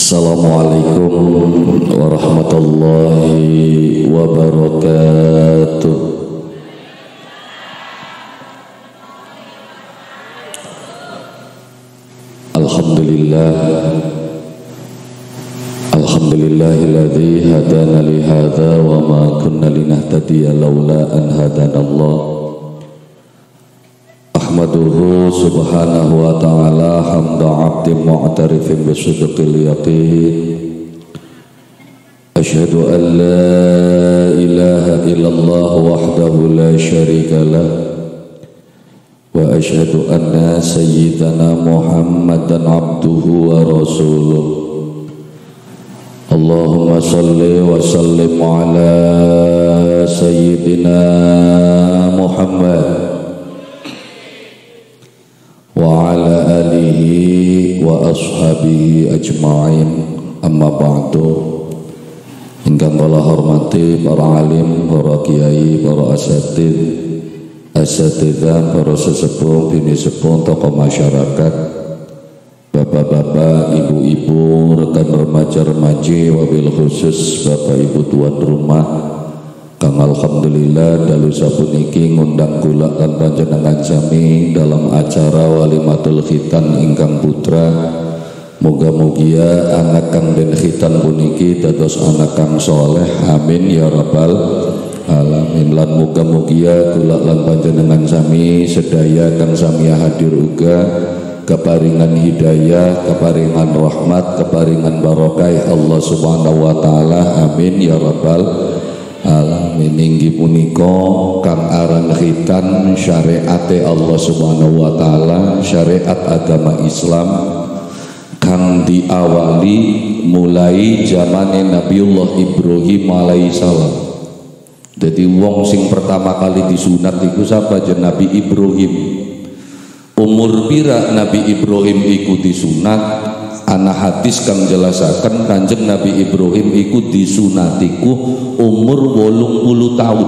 Assalamualaikum warahmatullahi wabarakatuh. Alhamdulillahilladzi hadana li hadza wa ma kunna linahtadiya laula an hadanallah. Ahmaduhu subhanahu wa ta'ala hamda 'abdin mu'tarifin bisidqil yaqin. Asyhadu an la ilaha illallah wahdahu la syarika lah wa asyhadu anna sayyidana Muhammadan 'abduhu wa rasuluh. Allahumma salli wa sallim ala sayyidina Muhammad wa ala alihi wa ashabihi ajma'in, amma ba'du. Ingkang kula hormati para alim, para kiai, para asatidzah, para sesepuh, bini sepuh, tokoh masyarakat, bapak-bapak, ibu-ibu, rekan remaja-remaji, wabil khusus bapak ibu tuan rumah kang alhamdulillah dalu sapuniki ngundang kula lan panjenengan sami dalam acara walimatul khitan ingkang putra. Muga-mugia anak kang den khitan puniki dados anak kang soleh, amin ya rabbal alamin. Lan muga-mugia kula lan panjenengan sami sedaya kang sami hadir uga keparingan hidayah, keparingan rahmat, keparingan barokah Allah subhanahu wa ta'ala, amin ya rabbal alamin. Inggih punika kang aran khitan syariate Allah subhanahu wa ta'ala, syariat agama Islam kang diawali mulai zamane Nabiullah Ibrahim alaihi salam. Jadi wong sing pertama kali disunat iku sapa? Jen Nabi Ibrahim. Umur pira Nabi Ibrahim iku disunat? Ana hadis kang jelasaken Kanjeng Nabi Ibrahim iku disunatiku umur 80 tahun.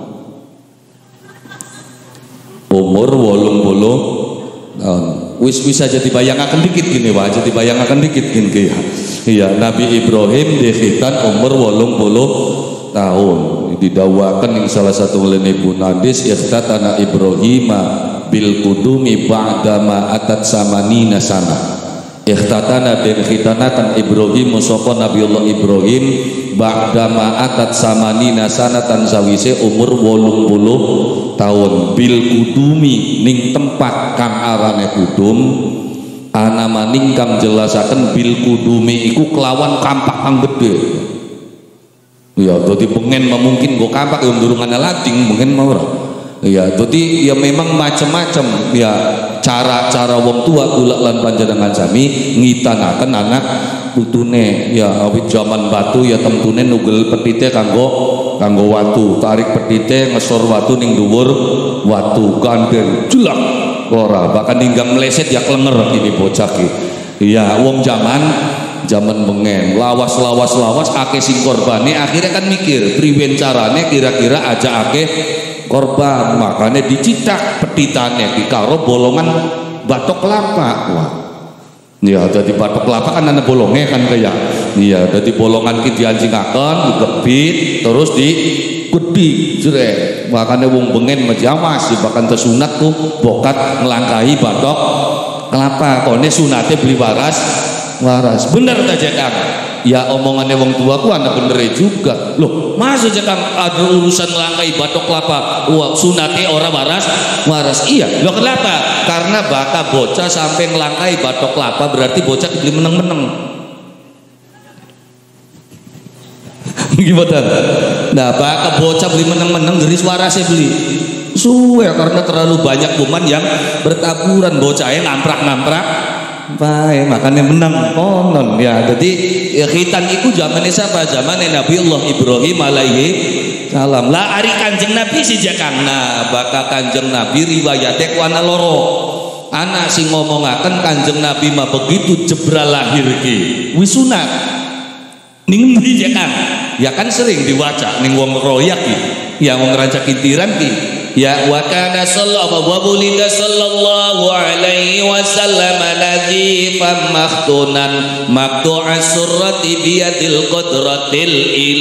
Umur 80 tahun. Wis bisa jadi bayangaken dikit gini Pak, jadi bayangaken dikit gini. Iya, Nabi Ibrahim dikhitan umur 80 tahun. Didawuaken ing salah satu lenebun hadis, ikhtatana Ibrahima bil qudumi ba'da ma atat samanina sana. Ikhtatana den khitanakan Ibrahim sapa Nabiullah Ibrahim ba'da ma atat samanina sanatan sawise umur 80 tahun. Bil kudumi ning tempat kang arane kudum, ana maning kang jelasaken bil kudumi iku kelawan kampak kang gede. Ya dadi pengen mungkin go kampak yo durungane lading mungkin mau ora. Ya dadi ya memang macam-macam ya cara-cara wong tua kula lan panjenengan sami ngitanaken anak putune. Ya awit zaman batu ya temtune nugel petite kanggo watu, tarik petite ngesor watu ning dhuwur watu gandeng jelak ora bahkan ninggang meleset ya klenger ini bocah ki. Iya wong zaman bengen lawas akeh sing korbane akhirnya kan mikir priwen carane kira-kira aja akeh korban, makanya dicitak petitane di karo bolongan batok kelapa. Wah ya jadi batok kelapa kan ada bolongnya kan kayak iya jadi bolongan ki dianjingaken dikebit terus di gede jere, makanya wong bengen majamas bahkan tersunat tuh bokat ngelangkahi batok kelapa. Kone sunate beli waras bener aja Kang. Ya omongannya wong tua ku anak bener juga loh, masa aja Kang ada urusan langkai batok kelapa wah sunate orang waras iya loh kenapa? Karena baka bocah sampai ngelangkai batok kelapa berarti bocah dibeli meneng-meneng. Gimana? Nah baka bocah beli meneng-meneng geris warasnya beli suwe karena terlalu banyak kuman yang bertaburan bocahnya ngamprak baik makanya menang konon ya. Jadi ya, khitan itu zamannya siapa? Zamannya Nabiullah Ibrahim alaihi salam. Lah ari Kanjeng Nabi si Kang. Nah bakal Kanjeng Nabi riwayatnya ku ana loro. Ana sing ngomongaken Kanjeng Nabi mah begitu jebral lahir ki wis sunat ning ndi Kang? Ya kan sering diwaca ning wong royak ki ya wong rancak kintiran ki Ya wa kana sallallahu alaihi wasallam nadhifan makhtunan maqtu'as surrati biyadil qudratil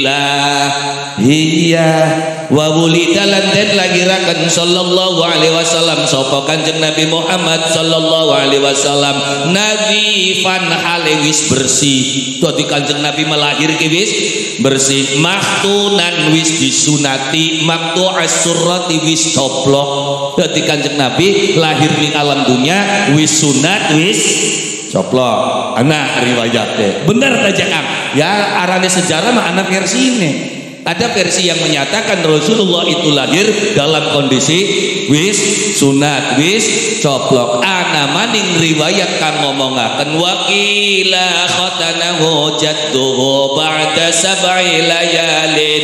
ilahiyah wa wulida lan den lagiraken sallallahu alaihi wasallam sapa Kanjeng Nabi Muhammad sallallahu alaihi wasallam nadhifan hale wis bersih. Dadi Kanjeng Nabi melahirke wis bersih, makhtunan wis disunati, maqtu'as surrati wis coplok. Dadi Kanjeng Nabi lahir ning alam dunia wis sunat wis coplok. Anak riwayatnya bener aja Kang. Ya arane sejarah mah anak versi ini. Ada versi yang menyatakan Rasulullah itu lahir dalam kondisi wis sunat wis coplok. Ana maning riwayat kang ngomongaken wakila khatanahu jadduhu ba'da sab'i layalin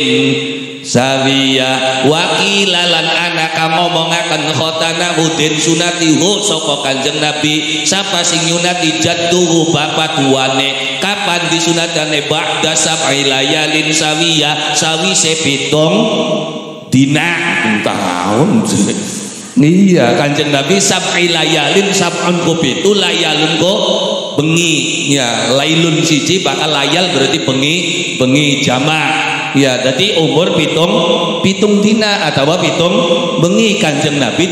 sawiya wakilalan anak kang ngomongaken khatanahu den sunatihu saka Kanjeng Nabi sapa sing nyunati jadduhu bapak tuane kapan disunatane ba'da sab'i layalin sawiya sawise 7 dina tahun. Iya Kanjeng Nabi sab'i layalin sab'un ku 7 layalun ku bengi ya lailun siji bakal layal berarti bengi jamak ya jadi umur pitung dina atau pitung bengi Kanjeng Nabi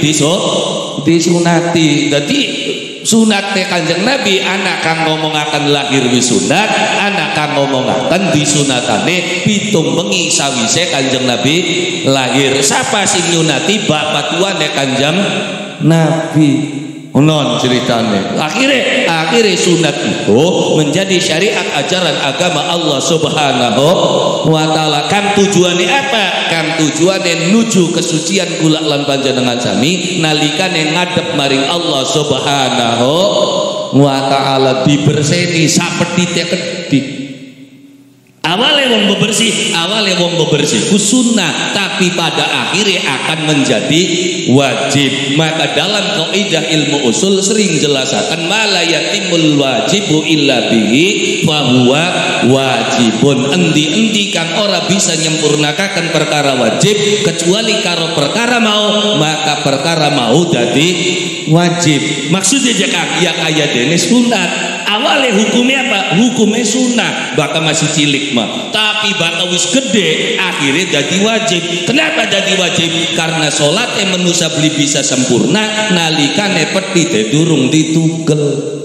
disunati. Jadi sunatnya Kanjeng Nabi anak kang ngomongaken lahir wis sunat, anak kang ngomongaken disunatane pitung bengi sawise Kanjeng Nabi lahir. Siapa sing nyunati bapak tuane Kanjeng Nabi? Non ceritane akhirnya sunat itu menjadi syariat ajaran agama Allah Subhanahu wa ta'ala. Kan tujuannya apa? Kan tujuannya nuju kesucian kula lan panjenengan sami nalikane ngadep maring Allah Subhanahu wa ta'ala diberseni sapetite kedik. Awalnya wong bebersih ku sunnah tapi pada akhirnya akan menjadi wajib. Maka dalam kaidah ilmu usul sering jelasakan mala yatimul wajibu illa bihi fahuwa wajibun. Endi kang ora bisa nyempurnakaken perkara wajib kecuali karo perkara mau, maka perkara mau dadi wajib. Maksudnya Kang ya kaya dene sunat. Awalnya hukumnya apa? Hukumnya sunnah, bakal masih cilik mah. Tapi bakal wis gede, akhirnya jadi wajib. Kenapa jadi wajib? Karena sholatnya manusia beli bisa sempurna, nalikane peti durung ditugel.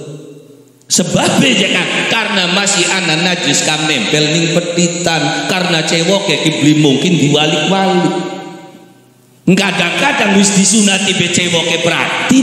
Sebabnya Kang, karena masih ana najis kang nempel ning petitan, karena cewoke kibli mungkin diwalik-walik. Kadang-kadang wis disunati be cewoke pratin.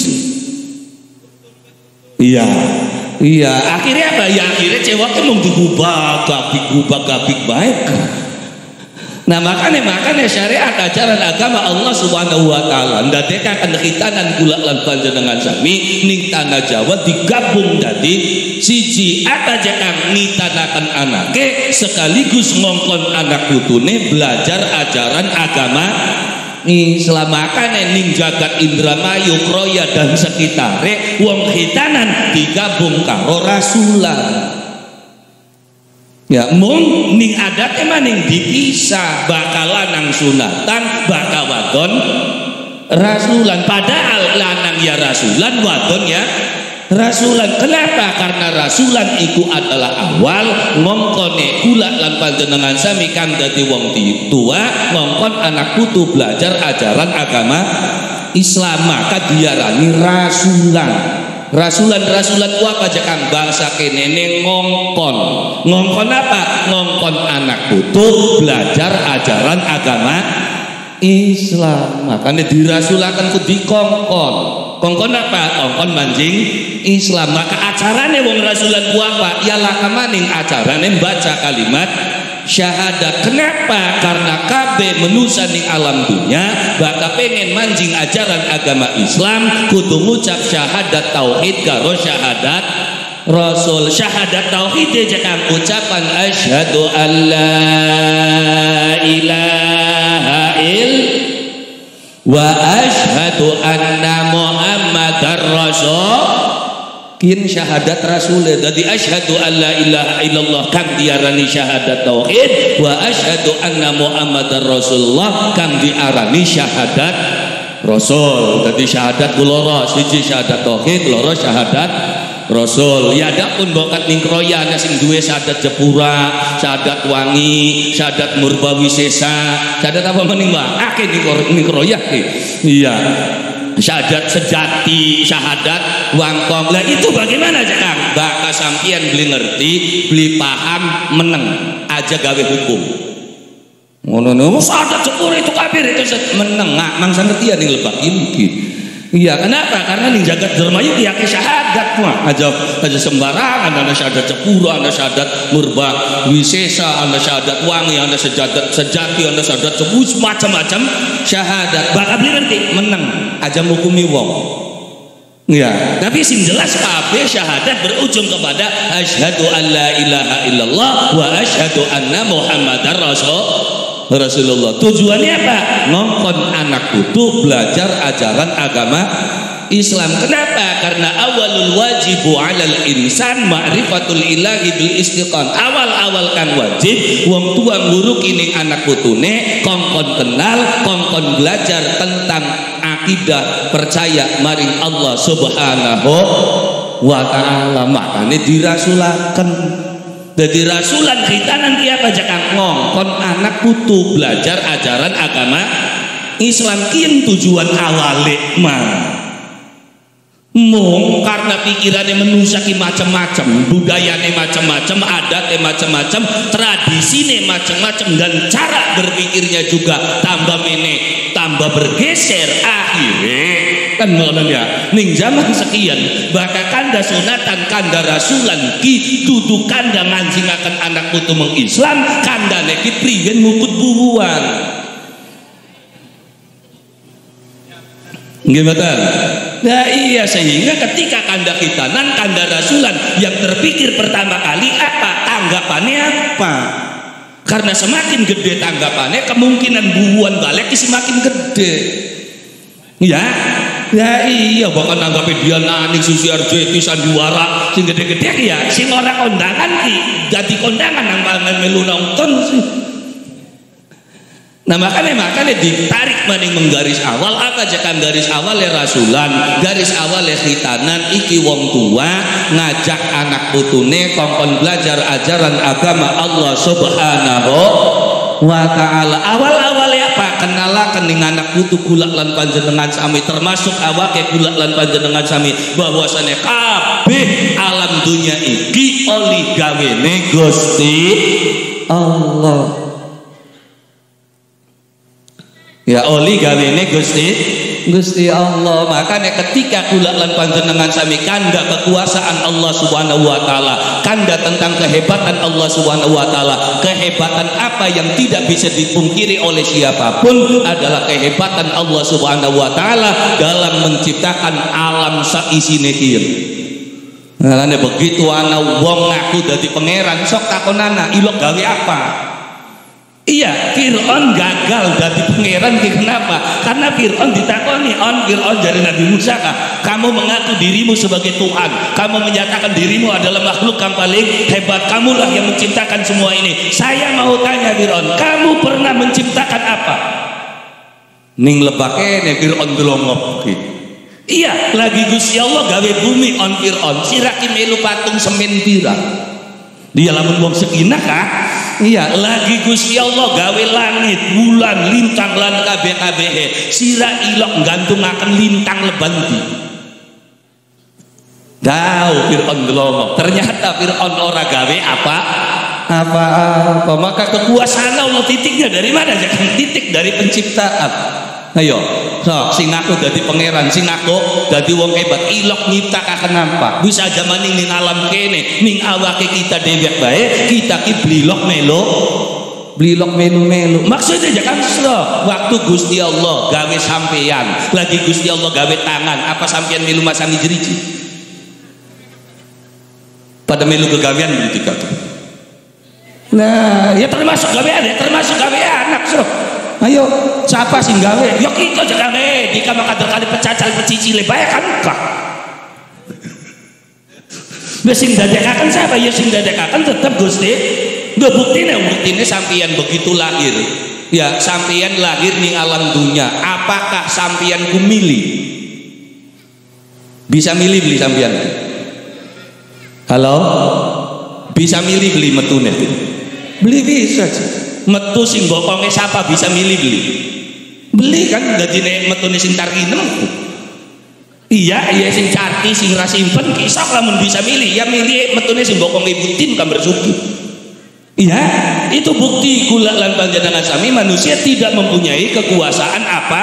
Iya, akhirnya apa? Ya akhirnya cewek kan digubah gabik baik. Nah makanya syariat ajaran agama Allah Subhanahu wa ta'ala ndadekaken khitanan kula lan panjenengan sami ning tanah Jawa digabung dadi siji atajakang nitanaken anake sekaligus ngongkon anak putune belajar ajaran agama Islam. Makanya ning jagat Indramayu Kroya dan sekitare wong khitanan digabung karo rasulan. Ya mung ning adate maning dipisah bakal lanang sunatan bakal wadon rasulan. Padahal lanang ya rasulan, wadon ya rasulan. Kenapa? Karena rasulan itu adalah awal ngongkone kula lan panjenengan sami kang dadi wong tua ngongkon anak putu belajar ajaran agama Islam, maka diarani rasulan. Rasulan apa aja kang bahasa kenene ngongkon apa? Ngongkon anak putu belajar ajaran agama Islam. Makanya dirasulakan ku dikongkon. Kongkon apa? Kongkon manjing Islam. Maka acarane wong rasulan ku apa? Ya lakamaning acarane baca kalimat syahadat. Kenapa? Karena kabeh manusia ning alam dunia bakal pengen manjing ajaran agama Islam kudu ngucap syahadat tauhid karo syahadat rasul. Syahadat tauhid aja kan ucapan asyhadu alla ilaha illallah wa asyhadu anna muhammadar rasul. yen syahadat rasul dadi asyhadu alla ilaha illallah kang diarani syahadat tauhid wa asyhadu anna muhammadar rasulullah kang diarani syahadat rasul. Dadi syahadat loro, siji syahadat tauhid, loro syahadat rasul. Ya adapun bokat ning kroya ana sing duwe syahadat jepura, syahadat wangi, syahadat murbawi sesa, syahadat apa meneh Mbak? Akeh ning kroya iki. Iya. Syahadat sejati, syahadat wangkong. Lah itu bagaimana aja Kang? Bakal sampean beli ngerti, beli paham, meneng aja gawe hukum. Ngono no, syahadat sepure itu kafir itu meneng ngak mangsa ngertian ning lebak iki. Iya, kenapa? Karena ning jagat dermayu ya ke syahadat mah. Aja sembarangan ana syahadat sepura, ana syahadat murba wisesa, ana syahadat wangi, ana syahadat sejati, ana syahadat sebus macam-macam syahadat. Bakal beli nanti meneng aja hukumi wong. Iya, tapi sing jelas kabeh syahadat berujung kepada asyhadu alla ilaha illallah wa asyhadu anna muhammadar Rasulullah. Tujuannya apa? Ngongkon anak putu belajar ajaran agama Islam. Kenapa? Karena awalul wajibu 'alal insan ma'rifatul ilahi bil istiqan. Awal-awal kan wajib wong tua guru kining anak putune kongkon kenal, kongkon belajar tentang akidah percaya maring Allah Subhanahu wa taala. Makane dirasulaken. Jadi rasulan khitanan tiap aja kang ngongkon anak putu belajar ajaran agama Islam. Kian tujuan awale mah mung karena pikirannya menusaki macam-macam, budayanya macam-macam, adatnya macam-macam, tradisinya macam-macam, dan cara berpikirnya juga tambah mene tambah bergeser. Akhirnya kan ngono ya ning zaman sekian bakal kanda sunatan kanda rasulan ki dudu kanda nganjingaken anak putu meng Islam kanda neki prigen mukut bubuan gimana? Nah iya, sehingga ketika kanda khitanan kanda rasulan yang terpikir pertama kali apa? Tanggapannya apa? Karena semakin gede tanggapannya kemungkinan bubuan balik semakin gede ya. Ya iya, bahkan nanggapin dia nanik Susi Arjeti sandiwara sing gede-gede ya sing ora kondangan ki dadi kondangan nang pangan melu nonton sih. Nah makanya ditarik maning menggaris awal apa aja kan garis awal ya rasulan, garis awal ya khitanan iki wong tua ngajak anak putune kongkon belajar ajaran agama Allah Subhanahu wa ta'ala. Awal-awal ya Pak kenalaken ning anak putu kula lan panjenengan sami, termasuk awake kula lan panjenengan sami, bahwasane kabeh alam dunya iki oleh gawene Gusti Allah. Ya oli gawene Gusti Allah. Makanya ketika kula lan panjenengan sami kanda kekuasaan Allah Subhanahu wa taala, kanda tentang kehebatan Allah Subhanahu wa taala, kehebatan apa yang tidak bisa dipungkiri oleh siapapun adalah kehebatan Allah Subhanahu wa taala dalam menciptakan alam saisine ieu. Ngalane begitu ana wong ngaku dadi pangeran sok takonana ilok gawe apa? Iya, Fir'aun gagal dari pangeran. Kenapa? Karena Fir'aun ditakoni, Fir'aun dari Nabi Musa, kamu mengaku dirimu sebagai Tuhan, kamu menyatakan dirimu adalah makhluk yang paling hebat, kamulah yang menciptakan semua ini. Saya mau tanya Fir'aun, kamu pernah menciptakan apa? Ning lebake ne Fir'aun delongop. Iya, lagi Gusti Allah gawe bumi on Fir'aun, siraki melu patung semen pira. Dia lamun wong sekinah kah? Iya, lagi Gusti Allah gawe langit, bulan, lintang lan kabeh-kabeh. Sira ilok gantungaken lintang lebanti. Tahu Fir'aun delongok. Ternyata Fir'aun ora gawe apa. Maka kekuasaan Allah titiknya dari mana? Jangan titik dari penciptaan. Ayo, sok sing aku dadi pangeran, sing aku dadi wong hebat, ilok nyiptakaken apa? Bisa zaman ning alam kene, ning awake kita dhewek bae, kita ki blilok melu. Maksudnya jangan slow. Waktu Gusti Allah gawe sampeyan, lagi Gusti Allah gawe tangan, apa sampeyan melu masami jeriji? Pada melu kegawean berarti kata. Nah, ya termasuk gawean, ya termasuk gawe anak, so. Ayo, siapa sing gawe? Ya kita aja gawe. Di kamar kadang kali pecacal pecicile bae kan kah? Wis sing dadekaken siapa? Ya sing dadekaken tetep Gusti. Lho buktine sampeyan begitu lahir. Ya, sampeyan lahir ning alam dunia. Apakah sampeyan ku milih? Bisa milih beli sampeyan? Halo? Bisa milih beli metune? Beli bisa. Metu sing bokonge siapa bisa milih beli? Beli kan dadine metune sing tarkinem. Iya sing carti sing ra simpen kisah lamun bisa milih ya milih metune sing bokong ibu tim kan bersuki. Iya itu bukti kula lan panjenengan sami manusia tidak mempunyai kekuasaan apa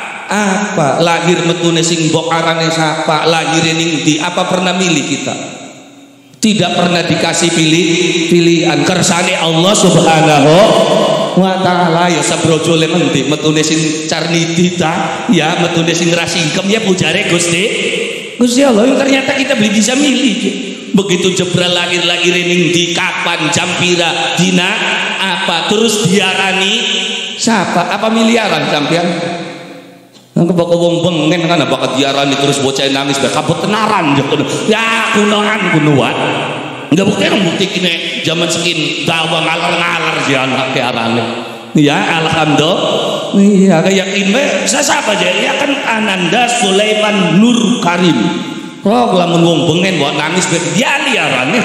lahir metune sing mbok arane sapa lahir ning ndi apa pernah milih kita tidak pernah dikasih pilihan kersane Allah Subhanahu wa ta'ala ya sabrojo le endi metune sing carniti ta ya metune sing rasingkem ya pujare Gusti Allah yang ternyata kita beli bisa milih begitu jebral lahir ning di kapan jam pira dina apa terus diarani siapa apa miliaran sampean nang kebak wong bengen kan bakal diarani terus bocah nangis bae kabut tenaran ya kunoan nggak bukti kini zaman sekin dawa ngalar si anak ke arane ya alhamdulillah iya yakin be siapa aja ya kan Ananda Sulaiman Nur Karim lamun wong bengen buat nangis be dia liarane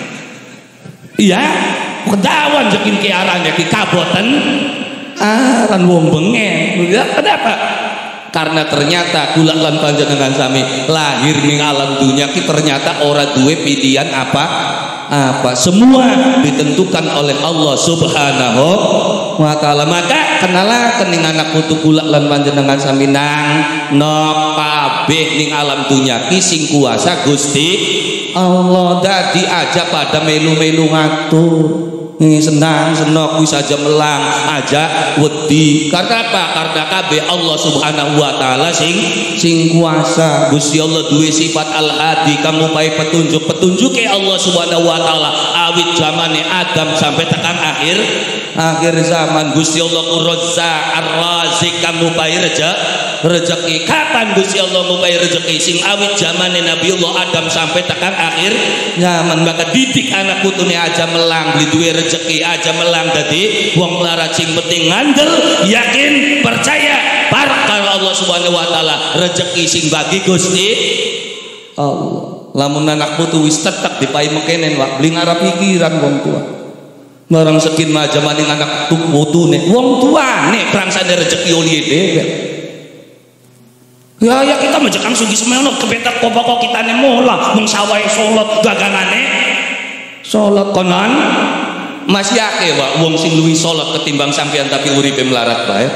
iya kedawan sekin ke arane ki kaboten aran wong bengen ya kenapa karena ternyata kula lan panjenengan sami lahir ning alam dunia ki ternyata ora duwe pilihan apa semua ditentukan oleh Allah Subhanahu wa ta'ala maka kenalah kening anak putu kula lan panjenengan sami nang nok kabeh ning alam dunia ki sing kuasa Gusti Allah dadi aja pada melu-melu ngatur senang kuwi saja melang aja wedi karena apa karena kabeh Allah Subhanahu wa ta'ala sing kuasa Gusti Allah duwe sifat al-hadi kamu pae petunjuke Allah Subhanahu wa ta'ala awit zamane Adam sampai tekan akhir zaman Gusti Allah Razzaq ar-Razik kamu pae rezeki kapan Gusti Allah ngupai rezeki sing awit zamane Nabiullah Adam sampai tekan akhir zaman maka didik anak putune aja melang beli duwe rezeki aja melang dadi wong melarat sing penting ngandel yakin percaya barkah Allah Subhanahu wa ta'ala rezeki sing bagi Gusti Allah lamun anak putu wis tetep dipai mekenen wak beli ngarap pikiran wong tua barang sekin mah jamaning anak putune wong tuane prangsane rezeki oli dhewe ya kita menjekang sugi semono kepetak pokok kita mola mung sawai salat dagangane salat konon masih akeh wae wong sing luwih salat ketimbang sampean tapi uripe melarat bae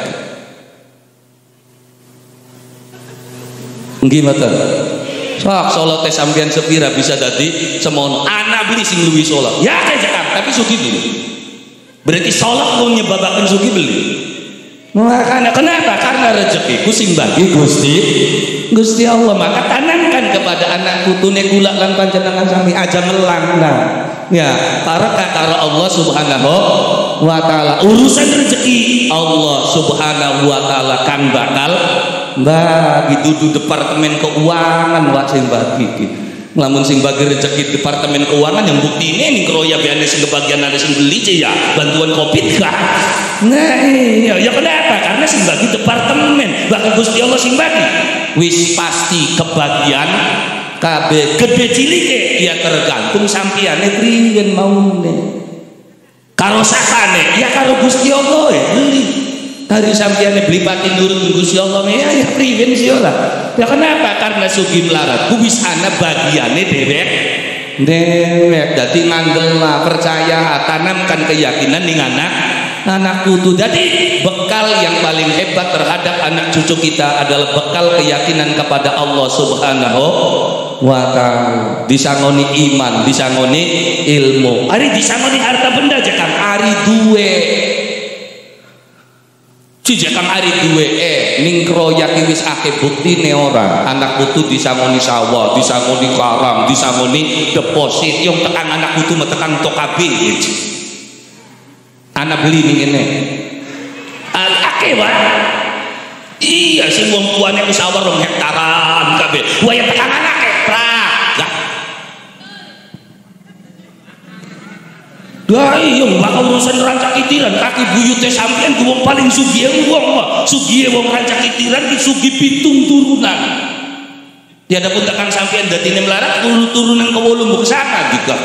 nggih mboten sok salat sampean sepira bisa dadi semono ana beli sing luwih salat ya kejekang tapi sugi dulu berarti salat lu nyebabaken sugi beli makanya kenapa? Karena rezekiku sing bagi Gusti Allah maka tanamkan kepada anak putune kula lan panjenengan sami aja melang ya para karo Allah Subhanahu wa ta'ala urusan rezeki Allah Subhanahu wa ta'ala kan bakal bagi dudu departemen keuangan wak sing bagi lamun sing bagi rezeki departemen keuangan yang bukti ini ning kroya biane sing kebagian ada sing beli ya bantuan Covid kah nah iya ya kenapa karena sing bagi departemen bahkan Gusti Allah sing bagi wis pasti kebagian kabeh gede cilike ya tergantung sampeyan priyen maune karo sakane ya karo Gusti Allah beli hari sampeyan beli pati nurun Gusti Allah ya priyen sih ora ya kenapa karena sugi melarat ku wis ana bagiane dewek dadi ngandel percaya tanamkan keyakinan ning anak putu jadi bekal yang paling hebat terhadap anak cucu kita adalah bekal keyakinan kepada Allah Subhanahu wa ta'ala disangoni iman disangoni ilmu ari disangoni harta benda aja kan ari duwe Cijakang ari duwe ning kroyak wis akeh buktine ora anak putu disangoni sawah disangoni karang disangoni deposit yang tekan anak putu metekan tok kabeh anak beli ning ngene akeh wae iya sing wong tuane wis sawah 2 hektaran kabeh waya tekan anake prak Lah iya bakal urusan rancak kitiran kaki buyute sampean ku wong paling sugih wong mah. Sugih wong rancak kitiran ki sugih 7 turunan. Ya adapun tekan sampean dadine melarat turunan ke 8 mbok saka digah.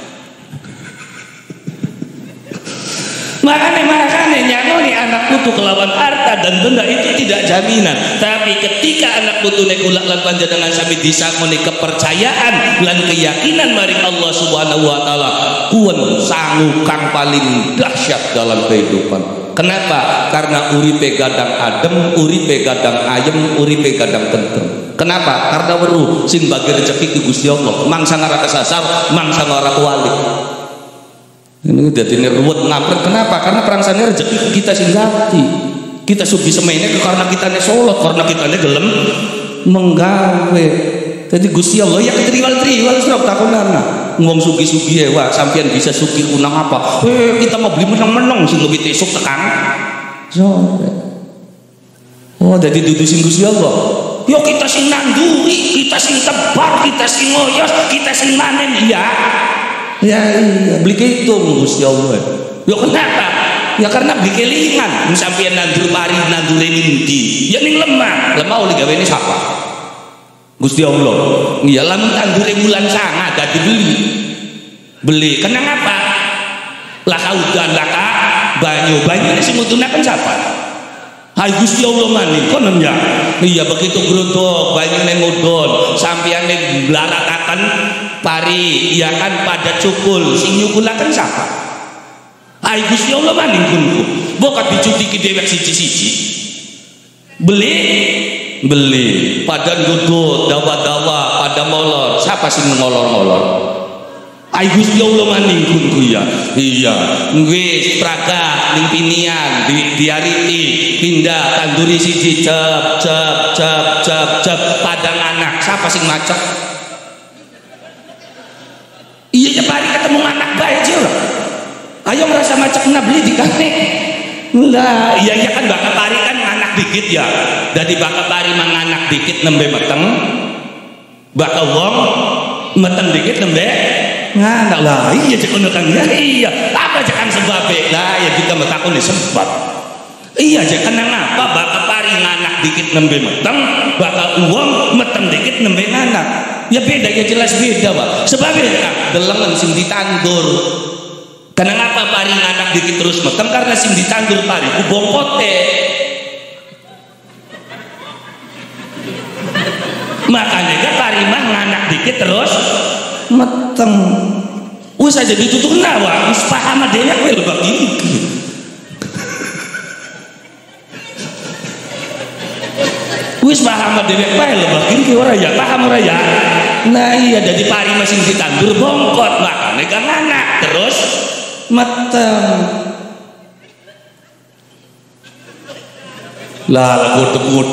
Makanya nyangoni anak putu kelawan harta dan benda itu tidak jaminan. Tapi ketika anak putu nekulak lan panjenengan sami disangoni kepercayaan lan keyakinan maring Allah Subhanahu wa taala, kuwen sangu kang paling dahsyat dalam kehidupan. Kenapa? Karena uripe gadang adem, uripe gadang ayem, uripe gadang tentrem. Kenapa? Karena weruh sing bagi rezeki ku Gusti Allah. Mangsa ngara kesasar, mangsa ngara kuali. Ini dadine ruwet ngampret. Kenapa? Karena perangsane rezeki kita sing ganti. Kita sugi semene karena kitane solot, karena kitane gelem menggawe. Jadi Gusti Allah ya ketriwal-triwal serap takonana. Wong sugi-sugi wah sampean bisa sugi kunang apa? Kita mau beli menang-menang sing lebih esuk tekan sore. Oh, jadi dudu sing Gusti Allah. Yo kita sing nanduri, kita sing tebar, kita sing ngoyos, kita sing manen ya. Ya iya, beli kehitung Gusti Allah. Yo kenapa? Ya karena beli kelingan. Sampeyan nandur pari nandure ndi? Ya ning lemah. Lemah oleh gawe ini siapa? Gusti Allah. Iya lamun tandure bulan sanga dadi beli. Kenang apa? Laka udan laka banyu sing ngudunaken siapa? Hai Gusti Allah maning konon ya. Iya begitu gruntuk banyune ngudon sampeyan blarakaken pari ya kan pada cukul sing nyukulaken siapa? Hai Gusti Allah maning kunku. Bokat dicutiki dewek siji-siji. Beli pada duduk dawa-dawa pada molor. Siapa sing ngolor-ngolor? Ai Gusti Allah maning kunku ya. Iya, wis praga ning pinian diariti pindah tanduri siji cep padang anak. Siapa sing macet? Iya pari ketemu anak bae aja lah. Ayo merasa macet beli di kafe. Lah, iya kan bakal pari kan anak dikit ya. Dadi bakal pari manganak dikit nembe meteng. Bakal wong meteng dikit nembe nganak lah. Iya cek ono kan ya. Iya, apa cek kan sebabe? Lah ya kita metakone sebab. Iya cek kenang apa bakal pari nganak dikit nembe meteng, bakal wong meteng dikit nembe nganak. Ya beda ya jelas beda, Pak. Sebabnya delengen sing ditandur. Kenapa pari nganak dikit terus meteng? Karena sing ditandur pari ku bongkote. Makanya kan pari mah nganak dikit terus meteng. Wis aja ditutup nawa, wis paham dhewe kowe lho bab iki. Wis paham dhewe kowe lho bab iki ora ya, paham ora ya? Nah iya jadi pari masing ditandur bongkot, makane kan nganak terus meteng. Lah lagu.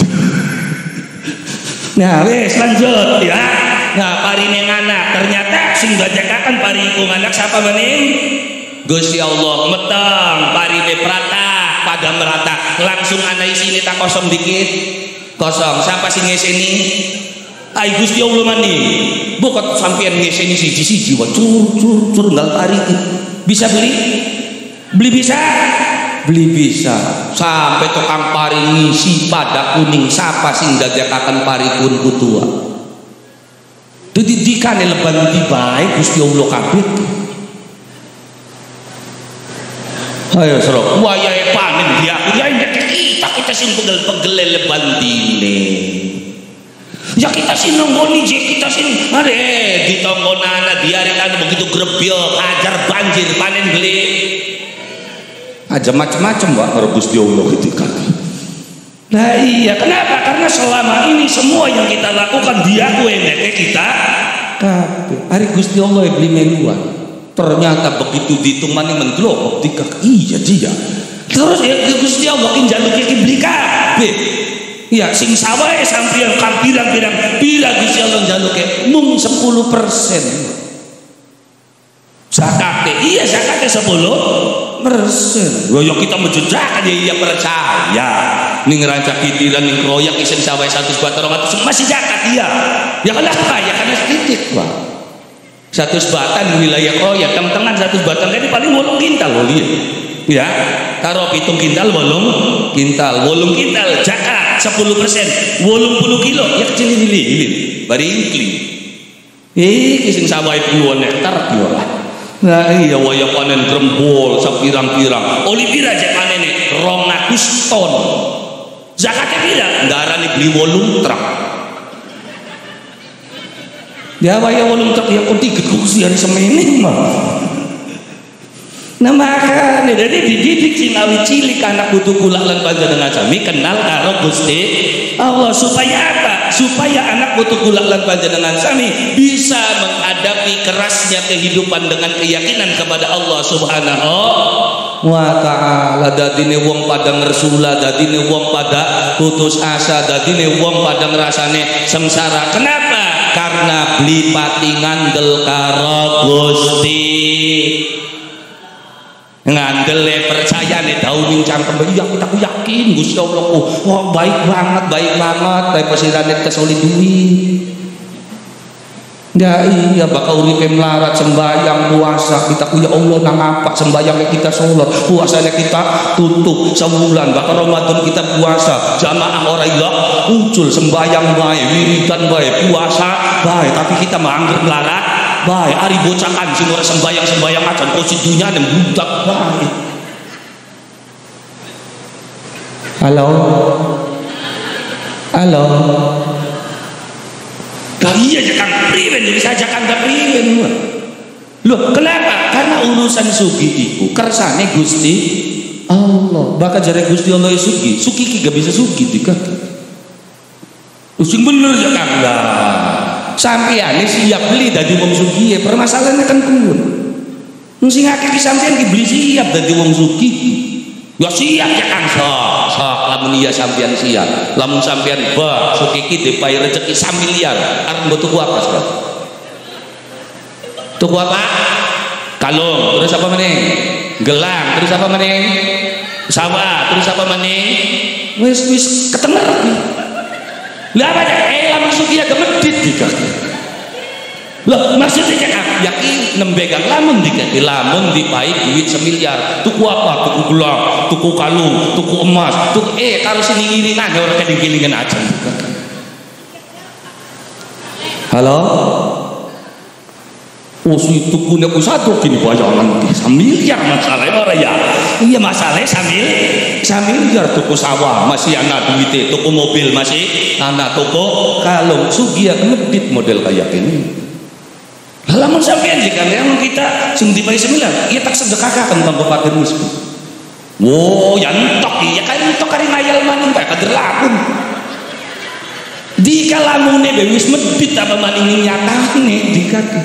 Nah wis lanjut ya. Nah parine nganak ternyata sing gajakaken pari iku nganak siapa maning? Gusti Allah meteng parine prata pada merata langsung ana isine tak kosong dikit. Kosong siapa sing ngeseni? Ai Gusti Allah maning. Bukan sampean ngeseni siji-siji wae cur ngal pari. Bisa beli bisa sampai tukang pari ngisi pada kuning siapa sing gajakaken pari kun kutua. Didikane leban di baik Gusti Allah kabeh. Ayo serok wayahe panen dia ya kita sing pegel-pegel leban dine. Ya kita sing nonggoni kita sing are ditongonana diarekan begitu grebyo ajar banjir panen beli. Aja macam-macam Pak karo Gusti Allah ketika. Nah iya kenapa? Karena selama ini semua yang kita lakukan dia kueneke kita kabeh. Hari Gusti Allah beli meluan. Ternyata begitu dihitung maning mendelok dikak iya dia. Terus ya Gusti Allah ki njaluk iki beli kabeh. Ya sing sawae sampeyan pirang-pirang Gusti Allah njaluke mung 10%. Zakate iya zakate 10%. Yo kita menjejakan ya iya percaya. Ning rancak kitiran ning kroyak isen sawae 100 batar 200 masih zakat iya. Ya kenapa? Ya karena sedikit, Pak. 100 batan wilayah Koya teng-tengan 100 batan kan paling 8 kintal loh dia ya karo 7 kintal 8 kintal zakat 10% 80 kilo ya kecil ini bari ingkling kising sawah puluhan hektar diolah nah iya waya panen grembol sapirang-pirang oli pira aja panen 200 ton zakatnya pira ndarane beli 8 truk ya waya 8 truk yang kontiget kursi hari semene mah nah makanya jadi dididik sinawi cilik anak butuh kula lan panjenengan sami kenal karo Gusti Allah supaya apa? Supaya anak butuh kula lan panjenengan sami bisa menghadapi kerasnya kehidupan dengan keyakinan kepada Allah Subhanahu wa ta'ala. Dadine wong pada ngersula, dadine wong pada putus asa, dadine wong pada ngerasane sengsara. Kenapa? Karena beli pati ngandel karo Gusti. Ngandele percaya nih dauning cangkem ya aku yakin Gusti Allah wah baik banget tapi pesirane kesoli duit ya iya bakal urip melarat sembahyang puasa kita ya Allah nang apa sembahyang kita sholat puasanya kita tutup sebulan bakal Ramadan kita puasa jamaah ora ilah ucul sembahyang bae wiridan bae puasa bae tapi kita mangger melarat baik, ari bocakan sing ora sembayang acan posisi dunya nang budak baik. Halo. Kali aja Kang priwen bisa aja Kang priwen. Loh, kenapa? Karena urusan sugi iku kersane Gusti Allah. Bakal jare Gusti Allah sugi ki gak bisa sugi dika. Sing bener ya Kang lah. Sampeyan siap beli dadi wong sugih permasalahannya kan kuwi sing akeh ki sampeyan ki beli siap dadi wong sugih ya siap ya Kang sok lamun iya sampeyan siap lamun sampeyan bah sugih ki dipayu rezeki 1 miliar arep mbok tuku apa sekarang tuku apa kalung terus apa meneh gelang terus apa meneh sawah terus apa meneh wis ketenger lah apa ya lamun sugih ya gemedit dikaki lah maksudnya kan yakin nembegang lamun dikaki lamun dipai duit 1 miliar tuku apa tuku gelang tuku kalung tuku emas tuku kalau sini ngiringan orang keding-gilingan aja halo si tukunya ku satu kini bayangan 1 miliar masalahnya orang ya iya masalahnya 1 miliar tuku sawah masih anak duitnya tuku mobil masih anak tuku kalung sugia ngedit model kayak ini lamun sampean jika memang kita sing dipayu 1 miliar iya tak sedekahkan bangko fakir miskin wow ya entok iya kan entok kari ngayal maning bae kader lamun di kalamune wis medit apa maning nyatane dikati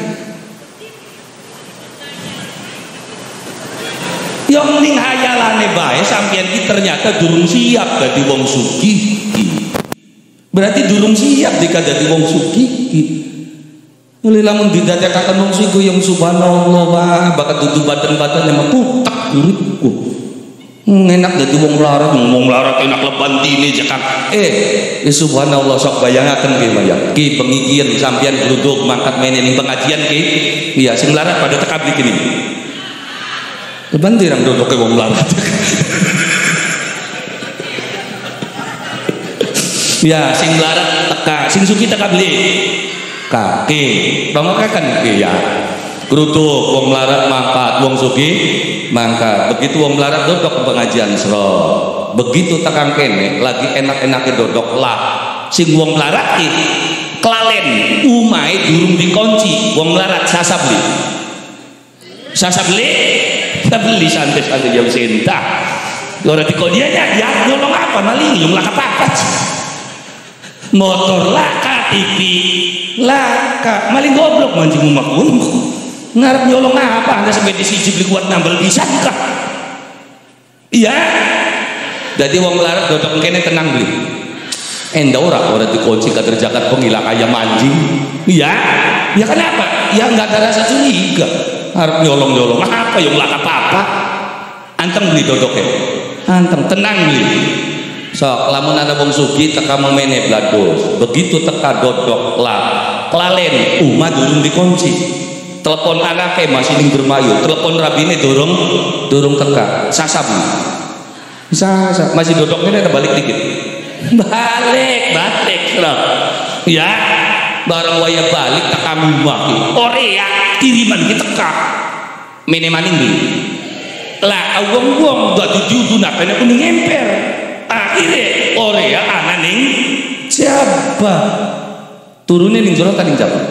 yang ning hayalane bae sampeyan ki ternyata durung siap dadi wong sugih. Berarti durung siap dika dadi wong sugih. Oleh lamun didadekaken wong sugih yang subhanallah wae bakal dudu badan-badan yang putak uripku. Enak dadi wong melarat enak lebantine jakang. Subhanallah sok bayangaken ki bayang. Ki pengikian sampeyan gluduk mangkat mene ning pengajian ki. Iya sing larat pada tekabli kini. Leban dirang duduk ke wong larat. Ya sing larat teka, sing suki teka beli kaki, pamakakan ki ya. Geruduk wong larat mangkat, wong suki mangkat. Begitu wong larat duduk ke pengajian sro. Begitu tekan kene lagi enak-enake duduk lah. Sing wong larat ki kelalen umai durung dikunci, wong larat sasa beli. Kita beli santai-santai jam senta orang di kodianya ya nyolong apa maling yung laka papat motor laka TV laka maling goblok mancing umakun ngarep nyolong apa anda sampai di siji beli kuat nambal bisa kah iya jadi wong larat dodok kene tenang beli enda orang dikunci kader jakat pengilang ayam anjing iya ya kenapa ya nggak ada rasa curiga harap nyolong apa yang laka apa anteng beli dodoknya anteng tenang beli sok lamun ada wong sugih teka memene blados begitu teka dodok lah kelalen umat durung dikunci telepon anaknya masih ning bermayu, telepon rabine durung teka, sasabu. Masih dodoknya ada balik dikit. Balik, Bro. Ya, bareng waya balik tak kami maki. Korea kiriman kita teka. Mene maning di. Lah wong-wong dadi diuduna kene kuning emper. Akhirnya Korea ana ning siapa? Turune ning jero ning Jawa.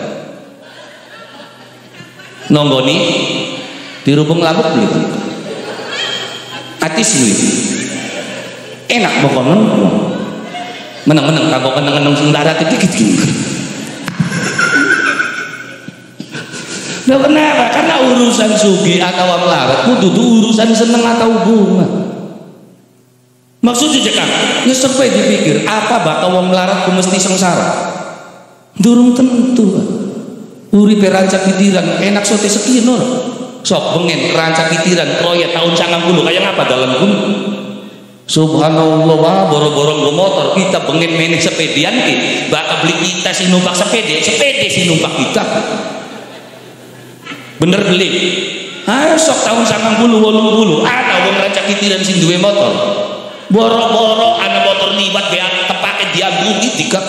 Nonggoni dirubung labuk beli. Atis beli. Enak pokoknya menang-menang kagok kenang-kenang sing darat dikit gini. Nah, kenapa? Karena urusan sugi atau melarat kudu urusan seneng atau bunga. Maksudnya Kang, ya sampai dipikir apa bakal wong melarat ku mesti sengsara. Durung tentu. Uripe rancak pitiran enak sote sekian ora. Sok bengen rancak pitiran proyek tahun 90 kayak apa dalam pun. Subhanallah, wah borong-borong go motor kita bengen meneh sepedian ki bakal beli kita si numpak sepede si numpak kita bener beli ayo sok tahun 90 80 ada wong rancak pitiran sing duwe motor boro-boro ana motor liwat be tepake diambuki dikak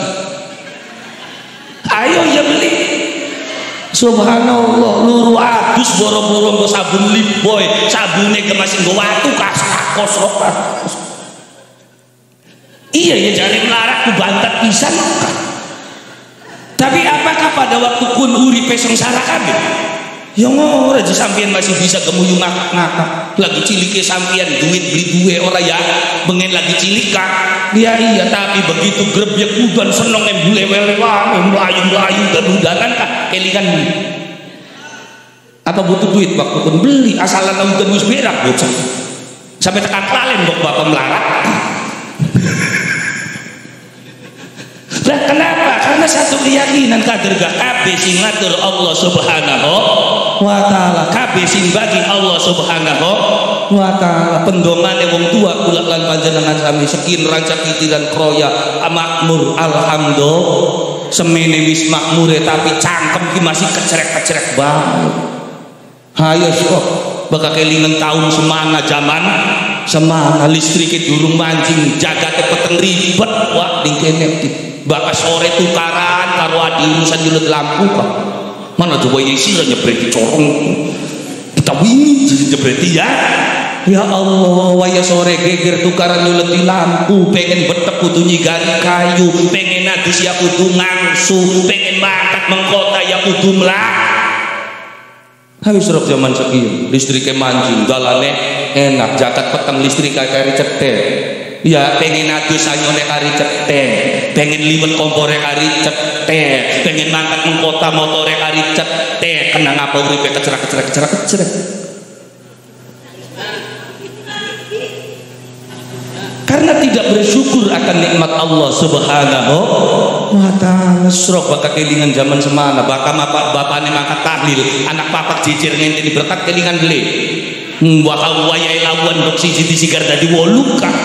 ayo ya beli. Subhanallah, luru adus boro-boro nggo sabun Lifboy, sabune ge masih nggo watu kos rokas. Iya ya jare melarat ku bantat pisan. Tapi apakah pada waktu kun uripe sengsara kabeh? Ya ngora aja sampean masih bisa gemuyu ngakak-ngakak. Lagi cilike sampean duit beli duwe ora ya, bengen lagi cilik kak. Iya tapi begitu grebek udan seneng embule welewang, melayu-melayu kedudanan kak kelingan. Apa butuh duit waktu pun beli asalan udan wis berak bocah. Sampai tekan palen mbok bapak melarat. Lah kenapa? Karena satu keyakinan kadergah kabeh sing ngatur Allah Subhanahu wa taala, kabeh sing bagi Allah Subhanahu wa taala. Pendongane wong tua kula lan panjenengan sami sekin rancak pitiran kroya makmur alhamdulillah semene wis makmure tapi cangkem ki masih kecerek-kecerek banget. Hayo sok bakal kelingan tahun semana zaman semana listrik durung mancing jagate peteng ribet wah ning kene bakal sore tukaran karo adi urusan julet lampu kok mana coba isi nyebreti corong kita wingi nyebreti ya Allah waya sore geger tukaran julet lampu pengen betep kudu nyigari kayu pengen adus ya kudu ngangsu pengen mangkat mengkota ya kudu mlak habis serok zaman sekian listriknya mancing galane enak jakat peteng listrik kari cetek ya pengen adus anyone kari cetek pengen liwet kompore kari cetek pengen mangkat mengkota motore kari cetek kena ngapa uripe kecerak karena tidak bersyukur akan nikmat Allah Subhanahu wa taala. Srok bakal kelingan zaman semana bakal bapane mangkat tahlil anak papak jijir ngenteni berkat kelingan beli bakal wayai lawan dok siji disigar dadi 8 kah.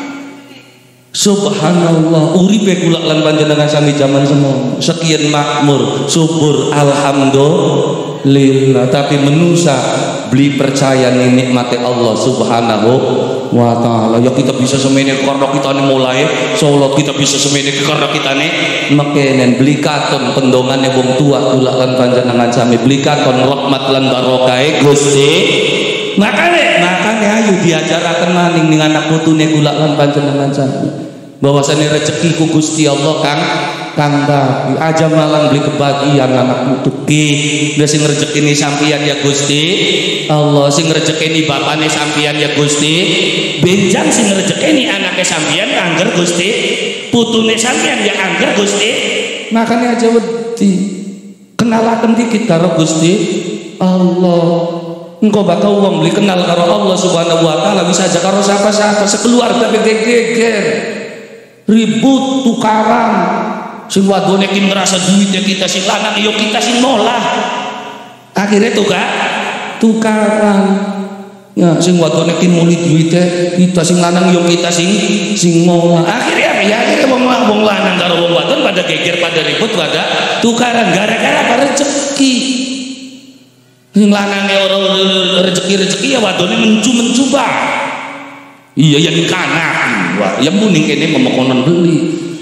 Subhanallah, uripe kula lan panjenengan sami zaman semua sekian makmur subur alhamdulillah tapi menusa beli percaya nih nikmati Allah Subhanahu wa taala. Ya kita bisa semene karena kita nih mulai salat kita bisa semene karena kita nih makenen beli katon pendongane wong tua kula lan panjenengan sami beli katon rahmat lan barokah Gusti. Makane ayo diajaraken maning ning anak putune kula lan panjenengan sami bahwasane rezeki ku Gusti Allah kang bagi aja malang beli kebahagiaan anak putu ki sing rezekine sampeyan ya Gusti Allah sing rezekine bapane sampeyan ya Gusti benjang sing rezekine anake sampeyan angger Gusti putune sampeyan ya angger Gusti makane aja wedi kenalaken dikit karo Gusti Allah. Engkau bakal wong beli kenal karo Allah Subhanahu wa taala bisa aja karo siapa-siapa sekeluarga geger ribut tukaran sing wadone ki ngerasa duitnya kita sing lanang yo kita sing nolah akhirnya tukaran ya sing wadone ki muli duitnya kita sing lanang yo kita sing nolah akhirnya apa ya akhirnya wong lanang karo wong wadon pada geger pada ribut pada tukaran gara-gara apa rezeki Sing lanange ora rezeki-rezeki ya wadone mencu-mencu Pak. Iya yang kanak. Wah, ya muning kene memekonon beli.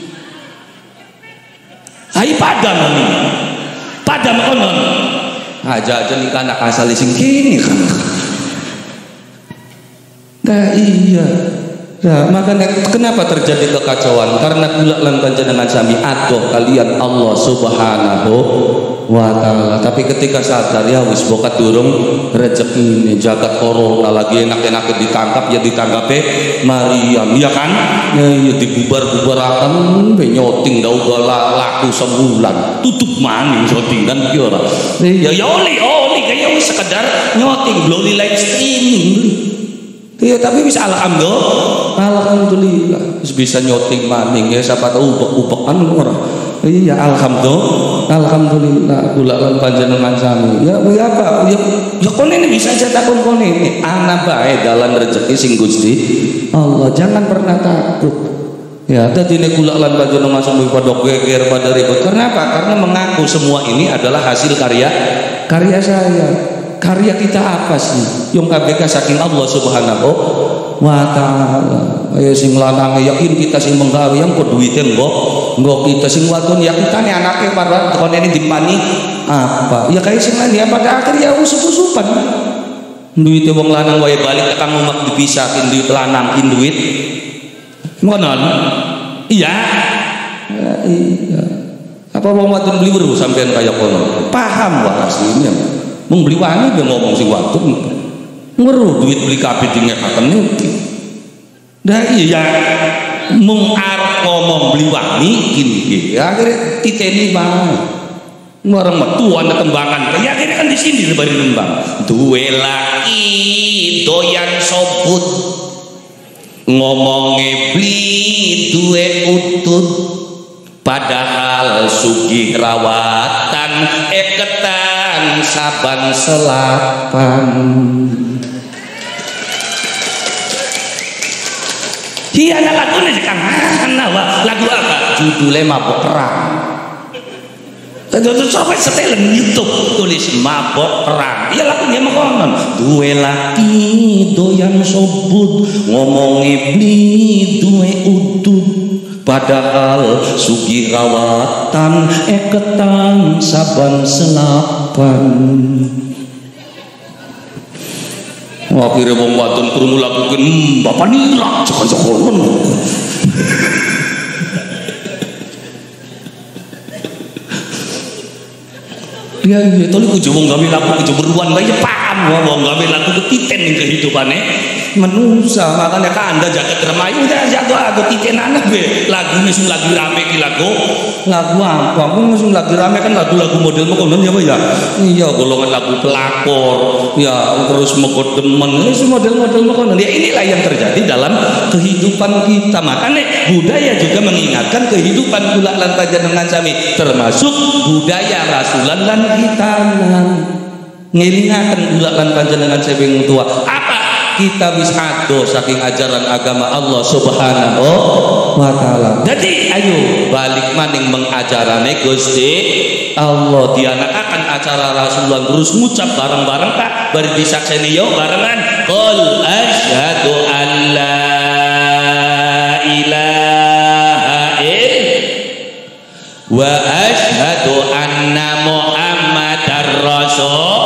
Hai padam ini. Padam konon. Aja ning kanak asal sing kene kan. Nah iya. Nah, makanya kenapa terjadi kekacauan? Karena kula lan panjenengan sami adoh kalian Allah Subhanahu wa ta'ala. Tapi ketika sadar ya wis bokat durung rezeki ini jagat corona lagi enak-enak ditangkap ya ditangkape Maryam ya kan? Ya dibubar-bubarakan nyoting dah uga laku sebulan tutup maning syuting kan ki ora. Ya oli kayak wis sekedar nyoting blow live streaming. Iya tapi bisa alhamdulillah bisa nyoting maning ya siapa tahu ubek-ubekan ora. Iya alhamdulillah kula lan panjenengan sami. Ya apa? Ya konene bisa cetakon konene. Ana bae dalan rezeki sing Gusti Allah. Jangan pernah takut. Ya, dadi nek kula lan panjenengan sami padha geger pada ribut. Karena apa? Karena mengaku semua ini adalah hasil karya saya. Karya kita apa sih? Yang KBK saking Allah Subhanahu wa ta'ala. Ayo sing lanang yakin kita sing menggawe yang kok duite nggo kita sing wadon ya kita nih anake para konene dipani apa? Ya kayak sing lanang pada akhir ya usuk-usupan. Duite wong lanang wae balik tekan omah dipisahin duit lanang duit. Ngonon. Iya. Ya, iya. Apa wong wadon beli weruh sampean kaya kono? Paham wae aslinya. Mung beli wangi dia ngomong si wadon ngeruh duit beli kabeh dingekaken niki. Dah iya mung arep ngomong beli wangi gini akhirnya titeni wae. Ngorong metu ana tembangan. Ya akhirnya kan disindir bari nembang. Duwe laki doyan sobut ngomonge beli duwe utut padahal sugih rawatan eketan saban selapan. Iya ada lagu nih kan lagu apa judulnya Mabok Perang. Coba setelan YouTube tulis Mabok Perang. Iya lagunya makonon duwe laki doyan sobut ngomongi beli duwe utut padahal sugih rawatan eketan saban selapan. Akhirnya wong wadon krungu lakukeun bapak nilak cekon-cekonon. Iya toli kudu wong gawe laku kudu beruan bae paham wong gawe laku ketiten ning kehidupane manusia. Makanya kan Anda jaga remayu udah jatuh aku titen anak be lagu sing lagi rame ki lagu apa aku sing lagi rame kan lagu-lagu model konon ya Pak ya. Iya golongan lagu pelakor ya terus mekot demen model-model konon ya. Inilah yang terjadi dalam kehidupan kita. Makanya budaya juga mengingatkan kehidupan kula lan panjenengan sami termasuk budaya rasulan lan hitanan ngelingaken kula lan panjenengan sami tua apa kita bisa ado saking ajaran agama Allah Subhanahu wa ta'ala. Jadi ayo balik maning mengajarane Gusti Allah dianakaken acara Rasulullah terus ngucap bareng-bareng Pak bari disakseni yo barengan qul asyhadu an la ilaha illallah wa asyhadu anna muhammadar rasul.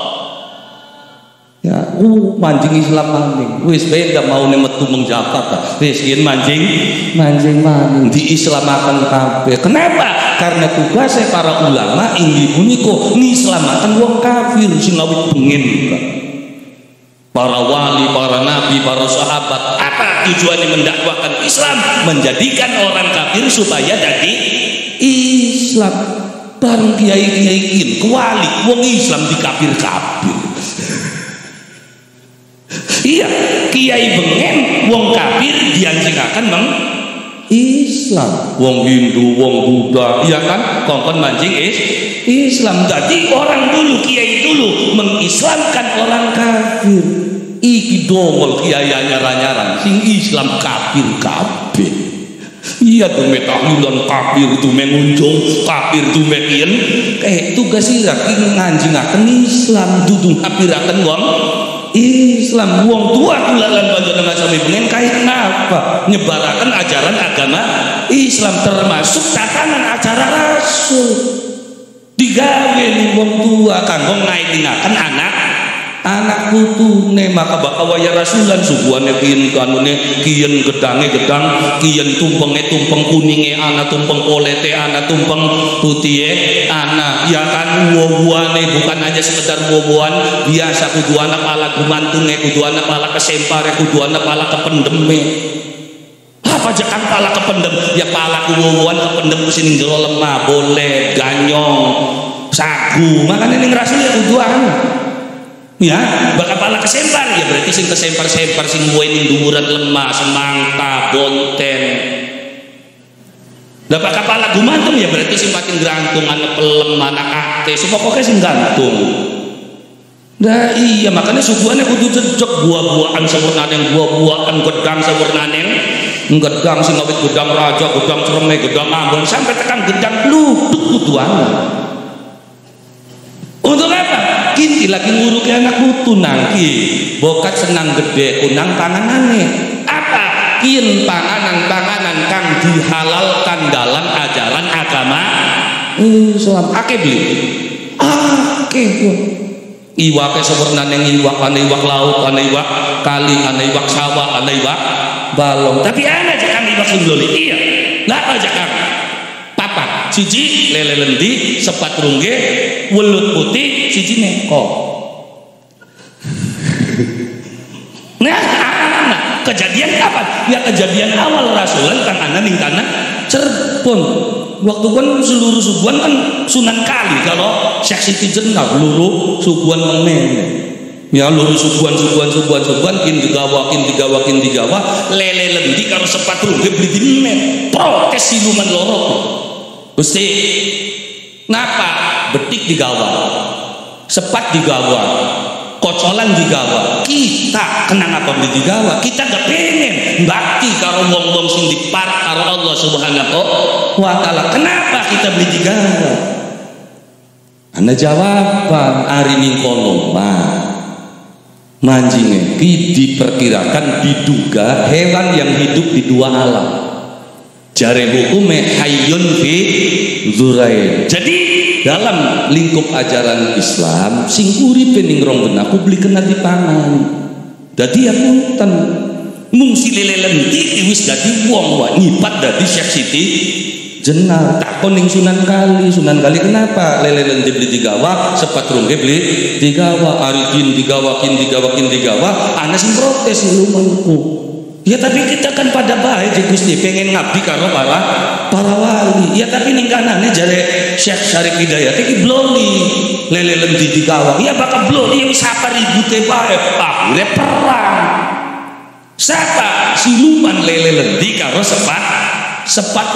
Ya, mancing Islam maning. Wis beda mau metu meng Jakarta. Wis yen mancing maning diislamaken kabeh. Kenapa? Karena tugasnya para ulama inggih punika ngislamaken wong kafir sing awit pengen. Para wali, para nabi, para sahabat, apa tujuannya mendakwakan Islam? Menjadikan orang kafir supaya jadi Islam. Bareng kiai-kiai kuali wong Islam dikafir-kafir. Iya, kiai bengen wong kafir dianjingaken meng Islam. Wong Hindu, wong Buddha, iya kan? Kongkon mancing Islam. Jadi orang dulu, kiai dulu mengislamkan orang kafir. Iki dongol kiai nyara-nyaran sing Islam kafir kabeh. Iya dume tahlilan kafir dume ngunjung kafir dume kian tugas sira ki nganjingaken Islam dudu ngapiraken wong Islam wong tua kulalan panjenengan sami pengen kae kenapa nyebaraken ajaran agama Islam termasuk tatanan acara Rasul digawe ning wong tua kanggo ngailingaken anak putune maka bakal waya rasulan subuhane kiyen kanune kiyen gedange gedang kiyen tumpenge tumpeng kuninge ana tumpeng polete ana tumpeng putihe ana ya kan buah-buahane bukan hanya sekedar buah-buahan biasa kudu ana pala gumantunge kudu ana pala kesempare kudu ana pala kependeme apa aja kan pala kependem ya pala buah-buahan kependem kusini jero lemah boleh ganyong sagu makanya ning rasul ya kudu ana ya bakal pala kesempar ya berarti sing kesempar-sempar sing buah ning dhuwuran lemah semangka bonten lah bakal pala gumantung ya berarti sing pating grantung ana pelem ana ate sepokoke sing gantung nah iya makanya suguhane kudu jejeg buah-buahan sempurnane buah-buahan gedang sempurnane gedang sing awit gedang raja gedang cereme gedang ambon sampai tekan gedang bluduk kudu ana untuk apa? Kinti lagi nguruki anak putu nangki bokat senang gede kunang panganane apa? Kin panganan-panganan kang dihalalkan dalam ajaran agama Islam akeh beli akeh iwake sempurnane iwak ana iwak laut ana iwak kali ana iwak sawah ana iwak balong tapi ana aja kami iwak sing loli iya lah aja kami papat siji lele lendi sepat rungge welut putih siji neko nah kejadian apa ya kejadian awal rasulan kang ana ning tanah Cirebon waktu kan seluruh subuhan kan Sunan Kali kalau Syekh Siti Jenar luru subuhan meneng ya luru subuhan kin digawa lele lendi karo sepat rungge beli dimen protes siluman loro Gusti napa betik digawa sepat digawa kocolan digawa kita kenang apa beli digawa kita gak pengen bakti karo wong-wong sing diparak karo Allah subhanahu wa ta'ala kenapa kita beli digawa ana jawaban ari ning kono manjinge diperkirakan diduga hewan yang hidup di dua alam jare hukume hayyun fi dzurain jadi dalam lingkup ajaran Islam sing uripe ning rong benak publik kena dipangan dadi ya punten mung silele lendi wis dadi wong wae nyipat dadi Syekh Siti Jenar takon ning Sunan Kali kenapa lele lendi beli digawa sepat rungge beli digawa arikin digawa ana sing protes lumanku ya tapi kita kan pada baik di Gusti pengen ngabdi karo para wali ya tapi ning kanane jare Syekh Syarif Hidayat iki bloli lele lendi digawa ya bakal bloli wis apa ribute bae akhire perang siapa siluman lele lendi karo sepat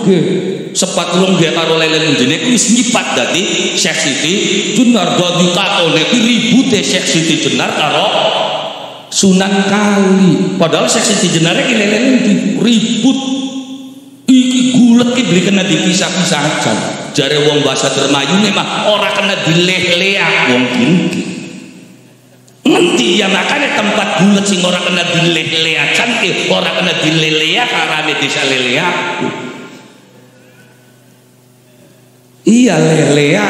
rungge karo lele lendine wis nyipat dadi Syekh Siti Jenar dadi katone iki ribute Syekh Siti Jenar karo Sunan Kali padahal Syekh Siti Jenar iki lele lendi ribut iki gulet iki beli kena dipisah-pisah aja jare wong bahasa Dermayune mah ora kena dileh-leak wong kinki ngendi ya makanya tempat gulet sing ora kena dileh-leakan ki ora kena dileleak arane desa leleak iya leleak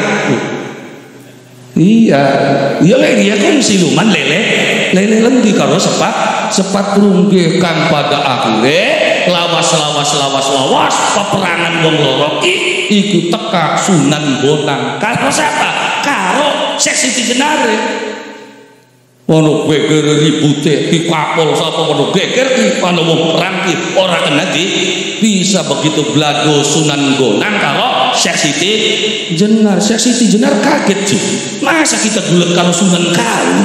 iya kan siluman lele lendi karo sepat rungge kang pada akhire lawas peperangan wong loro iku teka Sunan Bonang karo siapa karo Syekh Siti Jenar ono geger ribute dikapol sapa ono geger ki ana wong perang ki ora kena bisa begitu blado Sunan Bonang karo Syekh Siti Jenar kaget sih masa kita gulet karo Sunan Kali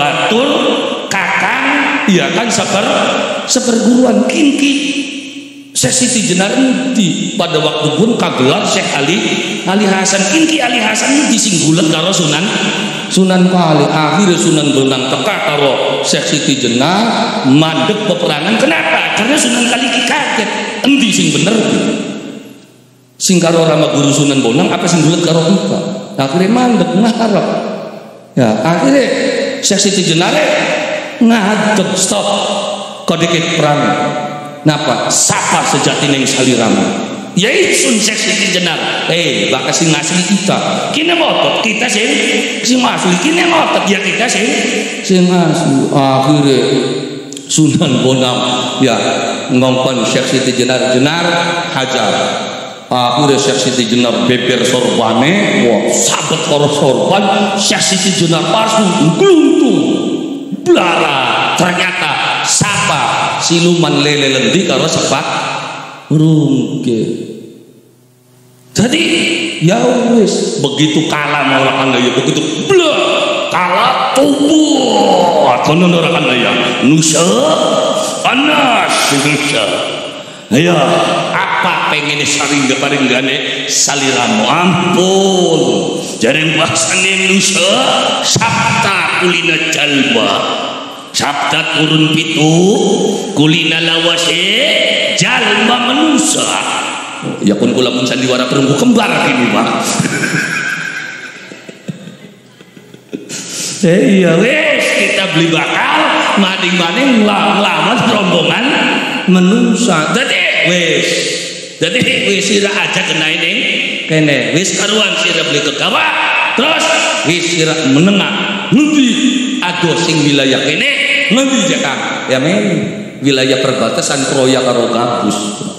batul kakang ya kan seperguruan kinki Syekh Siti Jenar di pada waktu pun kagelar Syekh Ali Hasan. Inki Ali Hasan di singgulet karo Sunan Kali. Akhirnya Sunan Bonang teka karo Syekh Siti Jenar mandek peperangan. Kenapa? Karena Sunan Kali kaget. Endi sing bener sing karo rama guru Sunan Bonang apa sing gulet karo kita? Akhirnya mandek ngarep. Ya, akhirnya Syekh Siti Jenar ngadeg stop kodikit perang. Napa? Sapa sejati neng salirama. Ya isun Syekh Siti Jenar. Bakal sing asli kita. Kini ngotot kita sing asli. Kini ngotot ya kita sing asli. Akhirnya Sunan Bonang ya ngongkon Syekh Siti Jenar hajar. Akhirnya Syekh Siti Jenar beber sorbane. Wah, sabet karo sorban. Syekh Siti Jenar pasu gluntung belara. Ternyata sapa siluman lele lendi karo sepat rungke. Jadi ya wis begitu kalah orang Anda ya begitu blek kalah tubuh kono orang Anda ya nusa panas nusa. Ya apa pengen saringga paringgane saliramu ampun jareng bahasane nusa sabta kulina jalba. Sabda turun pitu kulina lawase jalma manusia. Ya pun kula pun sandiwara perunggu kembar ini Pak. Iya wes kita beli bakal mading-mading ngelawan rombongan manusia. Jadi wes sira aja kena ini kene wes karuan sira beli kegawa terus wes sira menengah nanti aduh sing wilayah kene nanti Jakang ya men wilayah perbatasan Kroya karo Gabus.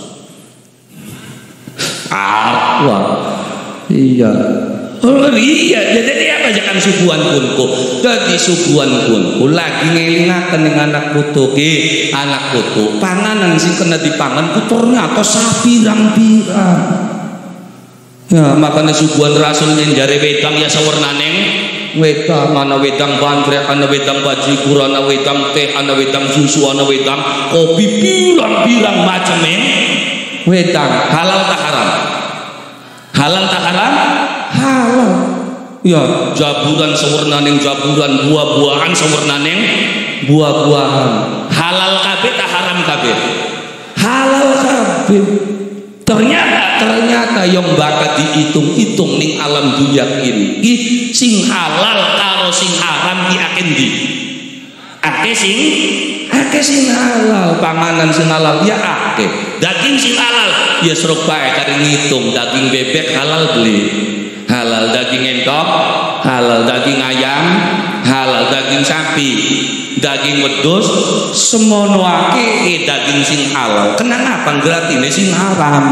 Wah iya jadi apa Jakang subuhan kunku jadi subuhan kunku lagi ngelingaken ning anak putu anak putu panganan sing kena dipangan ku ternyata sapirang-pirang. Ya makanya subuhan Rasul njare wedang ya sawarnane wedang, ana wedang bandrek, ana wedang bajigur, ana wedang teh, ana wedang susu, ana wedang kopi, pirang-pirang macamnya wedang. Halal tak haram? Halal tak haram? Halal. Ya jaburan sawernaning jaburan, buah-buahan sawernaning buah-buahan. Halal kabeh tak haram kabeh? Halal kabeh. Ternyata yang bakal dihitung-hitung ning alam dunia ini sing halal karo sing haram ki akeh ndi? Akeh sing halal, panganan sing halal ya akeh. Daging sing halal ya seruk bae kare ngitung daging bebek halal beli. Halal daging entok, halal daging ayam, halal daging sapi, daging wedhus semono akeh daging sing halal. Kenapa gratine sing haram?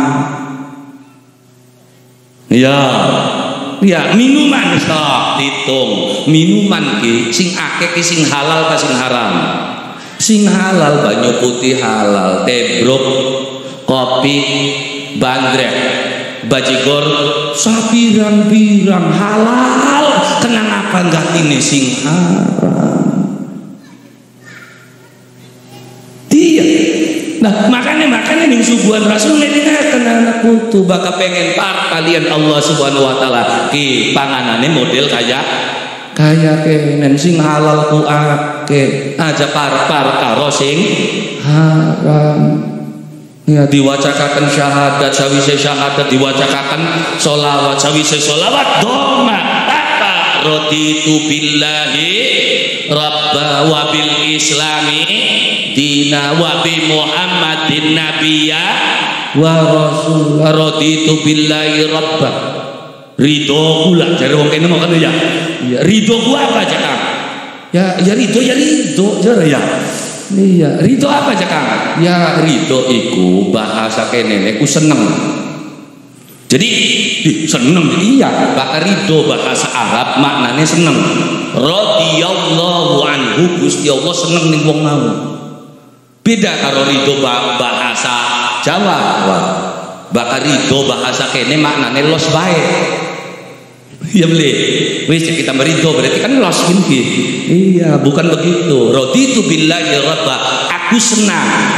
Ya minuman sok ditung. Minuman ki sing akeh ki sing halal ta sing haram? Sing halal banyu putih halal, tebruk, kopi, bandrek, bajigur sapirang-pirang halal. Kenapa gratine sing haram? Nah makanya ning subuhan Rasul ngelingaken anak putu bakal pengen kalian Allah Subhanahu wa taala ki panganane model kaya kenen sing halal ku akeh aja par karo sing haram. Ya diwacakaken syahadat sawise syahadat diwacakaken sholawat sawise sholawat doma apa raditu billahi rabba wa bil islami dina wa bi Muhammadin nabiyya wa rasul raditu billahi rabba. Ridho kula jare wong kene ngono ya. Iya, ridho ku apa Jakang? Ya ridho jare ya. Iya, ridho apa Jakang? Ya ridho iku bahasa kene ku seneng. Jadi seneng iya, bakal ridho bahasa Arab maknane seneng. Radhiyallahu anhu Gusti Allah seneng ning wong mau. Beda karo ridho bahasa Jawa. Wah, bakal ridho bahasa kene maknane los bae. Iya beli. Wis kita merido berarti kan los kinki. Iya, bukan begitu. Raditu billahi rabba. Aku senang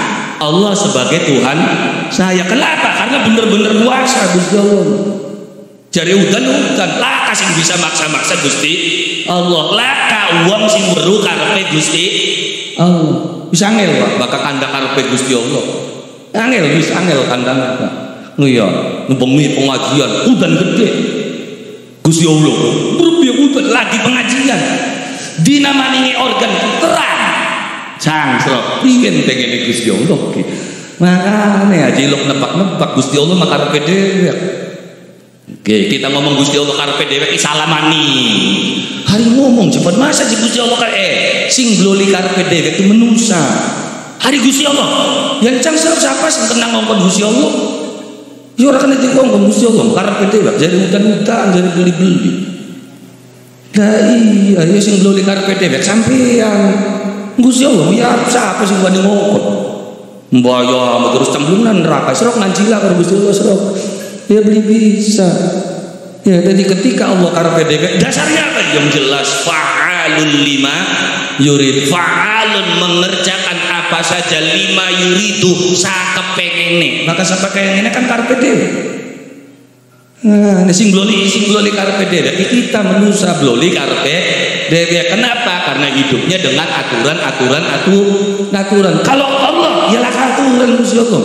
Allah sebagai Tuhan saya. Kenapa? Karena bener-bener puasa Gusti Allah. Jari udan laka sing bisa maksa-maksa Gusti Allah, laka uang sing weru karepe Gusti Allah. Bisa angel Pak bakal kandak karepe Gusti Allah. Angel bisa angel kandang apa? Iya, bengi pengajian udan gede. Gusti Allah, berpiye udan lagi pengajian. Dinamani organ terang. Cangkrok piyen tengene Gusti Allah ki. Makane aja lok nebak-nebak Gusti Allah mah karepe dhewe. Oke, kita ngomong Gusti Allah karepe dhewe ki salamani. Hari ngomong cepet masa si Gusti Allah sing gloli karepe dhewe ki menusa. Hari Gusti Allah yang cangkrok siapa sing kenang ngomong Gusti Allah? Ya ora kena dikongkon Gusti Allah karepe dhewe jadi utan-utan jadi beli-beli. Lah iya ya sing gloli karepe dhewe sampean. Gusti Allah ya siapa sih wani ngokon mbaya terus cemplungan neraka serok ngancila karo Gusti Allah serok ya beli bisa ya. Jadi ketika Allah karepe dhewe dasarnya apa yang jelas fa'alun lima yurid, fa'alun mengerjakan apa saja lima yuridu sakepengene, maka sakepengene kan karepe dhewe. Nah, sing gloli karepe dhewe kita manusia gloli karepe dhewe. Kenapa? Karena hidupnya dengan aturan. Kalau Allah ya lah aturan Gusti Allah.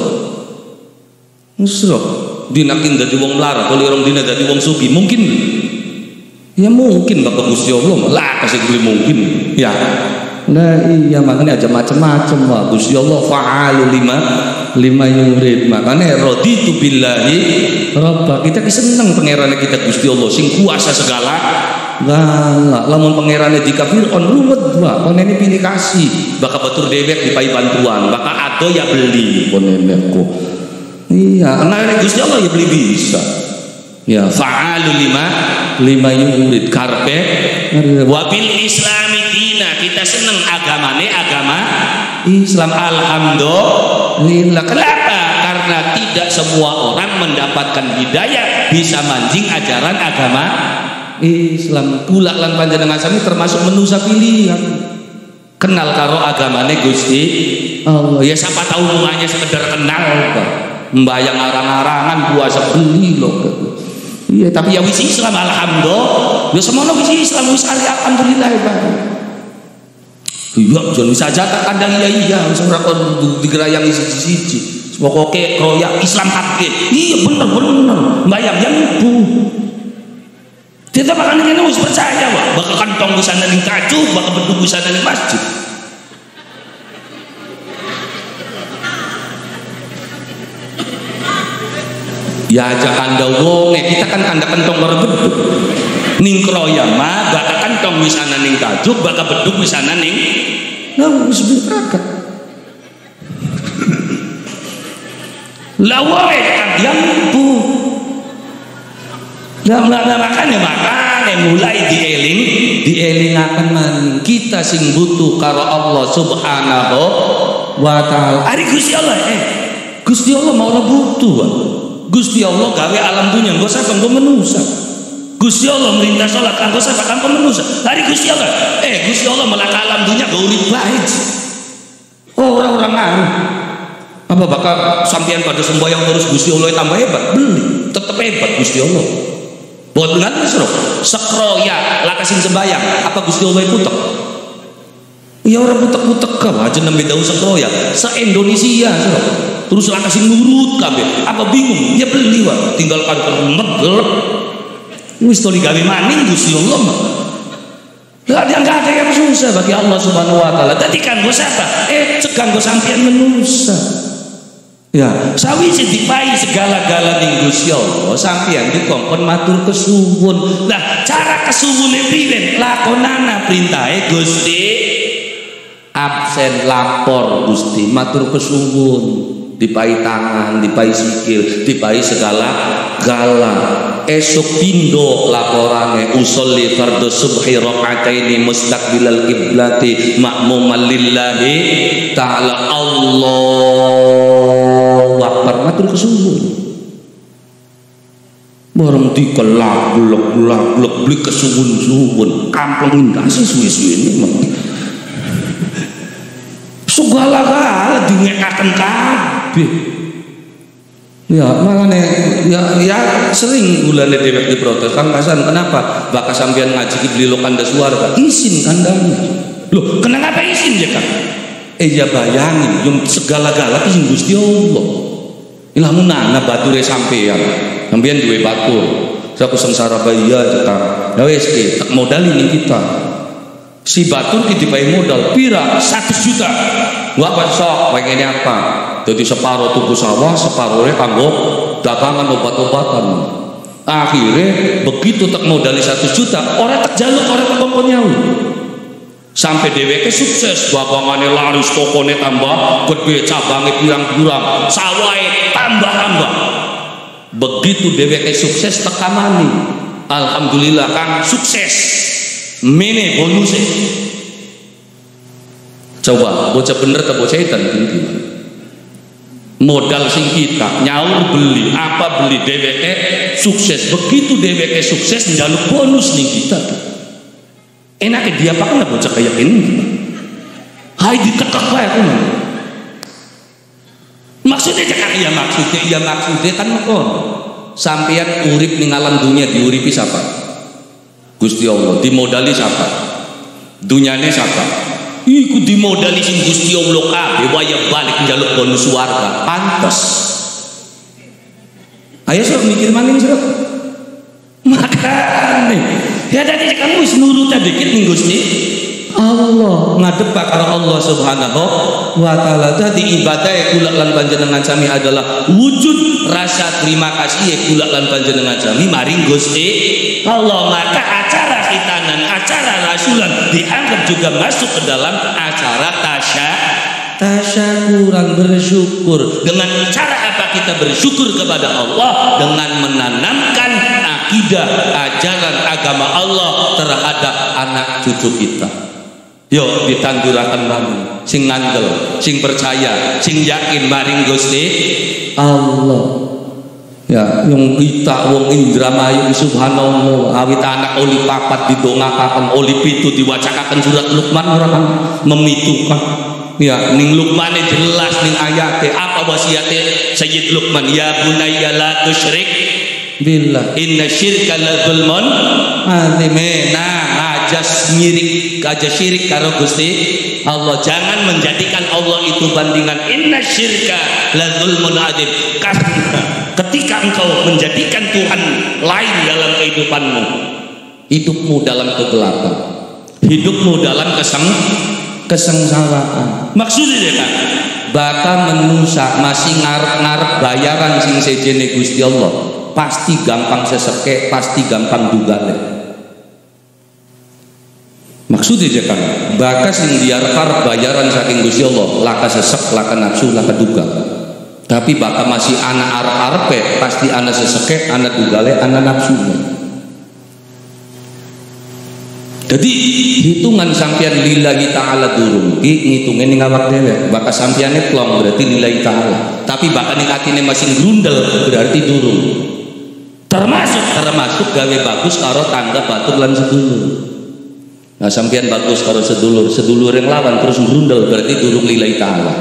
Musrok dinakin dadi wong melarat, kalau orang dina dadi wong sugih mungkin. Ya mungkin Bapak Gusti Allah lah kasih beli mungkin. Ya. Nah iya makanya aja macam-macam Pak Gusti Allah fa'alu lima yurid. Makanya raditu billahi rabba. Kita seneng pangerane kita Gusti Allah sing kuasa segala. Lah lamun pangerane jika Fir'aun rumet Pak konene pilih kasih bakal batur dewek dipai bantuan bakal ado ya beli konenku. Iya karena Gusti Allah ya beli bisa. Ya fa'alu lima yurid karpe wabil islami dina. Kita seneng agamane agama Islam alhamdulillah. Kenapa? Karena tidak semua orang mendapatkan hidayah bisa manjing ajaran agama Islam. Kula lan panjenengan sami termasuk menusa pilihan kenal karo agamane Gusti Allah. Ya siapa tahu hanya sekedar kenal Pak mbayang arang-arangan puasa beli loh. Iya tapi ya wis Islam alhamdulillah. Ya semono wis Islam wis alhamdulillah Pak. Iya jan wis aja tak kandang iya wis ora kon digerayangi siji-siji. Pokoke kroyak Islam hakke. Iya bener mbayang yang ibu. Kita bakal ini harus percaya Pak bakal kantong bisa ning kacu bakal beduk bisa ning masjid. Ya aja kanda wonge kita kan kanda kantong baru beduk ning kroya mah bakal kantong bisa ning kacu bakal beduk bisa ning nah wis berangkat lawe kan yang ibu. Makanya mulai dielingaken maning kita sing butuh karo Allah Subhanahu wa taala. Ari Gusti Allah Gusti Allah mau butuh. Gusti Allah gawe alam dunia engko sapa engko manusa. Gusti Allah merintah salat kanggo sapa kanggo manusa. Ari Gusti Allah Gusti Allah melak alam dunia gawe urip baik. Orang-orang ngaruh. Apa bakal sampean pada semboyang terus Gusti Allah tambah hebat? Beli, tetep hebat Gusti Allah. Buat dengan serok sekroya lakasin sembayang apa Gusti Allah putek ya orang putek-putek kau aja nembe daun sekroya se-Indonesia serok terus lakasin nurut kabeh apa bingung ya beli wah tinggalkan kerumegel wis to digawe maning Gusti Allah mah lah dia enggak ada yang susah bagi Allah Subhanahu wa taala. Dadi kanggo sapa cegang go sampean manusa. Ya, sawise dipai segala-gala ning Gusti Allah, sampeyan dikongkon matur kesuwun. Lah, cara kesuwune piye? Lakonana perintahe Gusti. Absen lapor Gusti, matur kesuwun. Dipai tangan, dipai sikil, dipai segala-gala. Esuk pindo laporane usolli fardhu subhi rakaataini mustaqbilal qiblati ma'muman lillahi ta'ala Allah akbar matur kesuwun bareng dikelak blek beli kesuwun-suwun kampung indah suwe-suwe ini segala-gala dingekaken kabeh. Ya, makanya ya sering gulane dewek diprotes Kang Hasan, kenapa? Bakal sampean ngaji ki beli lokanda suara, izin kandangnya. Loh, kenapa izin ya Kang? Ya bayangin, yang segala-gala ki sing Gusti Allah. Ilamun nana bature sampean duwe batur. Saku sengsara bahaya kita. Ya wis ki tak modali ning kita. Si batur ki dipae modal pira? 100 juta. Wah sok pengen apa? Jadi separuh tuku sawah, separuhnya kanggo dagangan obat-obatan. Akhirnya begitu tak modali 100 juta, orang tak jaluk, orang tak komponyawi. Sampai dheweke sukses, dagangannya laris, tokonya tambah gede, cabangnya pirang-pirang, sawahnya tambah-tambah. Begitu dheweke sukses tekamani, alhamdulillah Kang sukses. Mene bonusnya. Coba bocah bener atau bocah edan gimana? Modal sing kita nyaur beli apa beli DWE sukses, begitu DWE sukses njaluk bonus nih kita tuh enaknya dia apa kan bocah kayak ini hai ditekak lah aku maksudnya jangan maksudnya kan kon sampeyan urip ning alam dunia diuripi siapa? Gusti Allah. Dimodali siapa? Dunyane siapa? Iku dimodali sing Gusti Allah kabeh waya balik njaluk bonus warga. Pantes. Ayo sok mikir maning sok. Makane ya dadi kamu wis nurut dikit ning Gusti Allah, ngadep karo Allah Subhanahu wa taala. Dadi ibadah kula lan panjenengan sami adalah wujud rasa terima kasih kula lan panjenengan sami maring Gusti Allah. Maka acara khitanan, acara rasulan dianggap juga masuk ke dalam acara tasyakuran, bersyukur. Dengan cara apa kita bersyukur kepada Allah? Dengan menanamkan akidah ajaran agama Allah terhadap anak cucu kita. Yo ditanduraken maneh sing ngandel, sing percaya, sing yakin maring Gusti Allah. Ya, yang kita wong Indramayu subhanallah awit anak oli papat didongakaken, oli pitu diwacakaken surat Luqman ora kan memitukan. Ya, ning Luqmane jelas ning ayate apa wasiate Sayyid Luqman, ya bunayya la tusyrik billah inna syirka la dzulmun azim. Nah, aja syirik karo Gusti Allah. Jangan menjadikan Allah itu bandingan. Inna syirka la dzulmun azim. Karena ketika engkau menjadikan Tuhan lain dalam kehidupanmu, hidupmu dalam kegelapan, hidupmu dalam kesengsaraan. Maksudnya kan bakal menusa masih ngarep bayaran sing sejene Gusti Allah, pasti gampang seseke, pasti gampang dugale. Maksudnya kan bakas sing diarep bayaran saking Gusti Allah, laka sesek, laka nafsu, laka duga. Tapi bakal masih anak arep-arepe, pasti anak seseke, anak dugale, anak nafsu. Jadi hitungan sampean lillahi ta'ala durung ngitungnya ning awak dhewe, bakal sampeane plong berarti lillahi ta'ala. Tapi bakal ning atine masih grundel berarti durung. Termasuk gawe bagus karo tangga batur lan sedulur. Nah sampean bagus karo sedulur yang lawan terus grundel berarti durung lillahi ta'ala.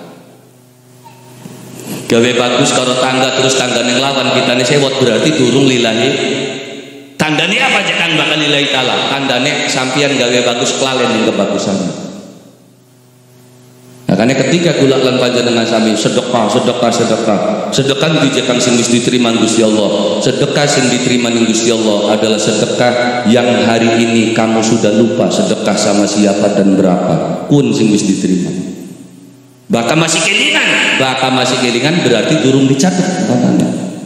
Gawe bagus karo tangga terus tangga yang lawan kitane sewot berarti durung lillahi. Tandane apa aja kan bakal lillahi ta'ala? Tandane sampean gawe bagus kelalen ning kebagusannya. Nah, karena ketika kula lan panjenengan sami sedekah dijekan sing wis diterima Gusti Allah. Sedekah sing diterima ning Gusti Allah adalah sedekah yang hari ini kamu sudah lupa sedekah sama siapa dan berapa. Kun sing wis diterima. Bakal masih kelingan berarti durung dicatat katanya.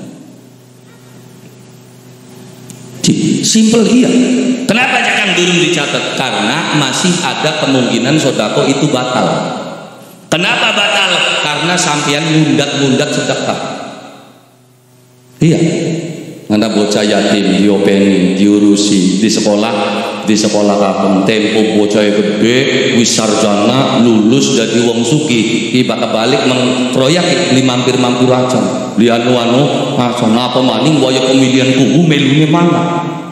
Simple iya. Kenapa jangan durung dicatat? Karena masih ada kemungkinan sodako itu batal. Kenapa batal? Karena sampean mundak sedekah. Iya. Karena bocah yatim diopeni, diurusi di sekolah kapan tempo bocah gede wis sarjana lulus jadi wong sugih iki bakal balik mengproyek li mampir aja li anu apa maning waya pemilihan kubu melune mana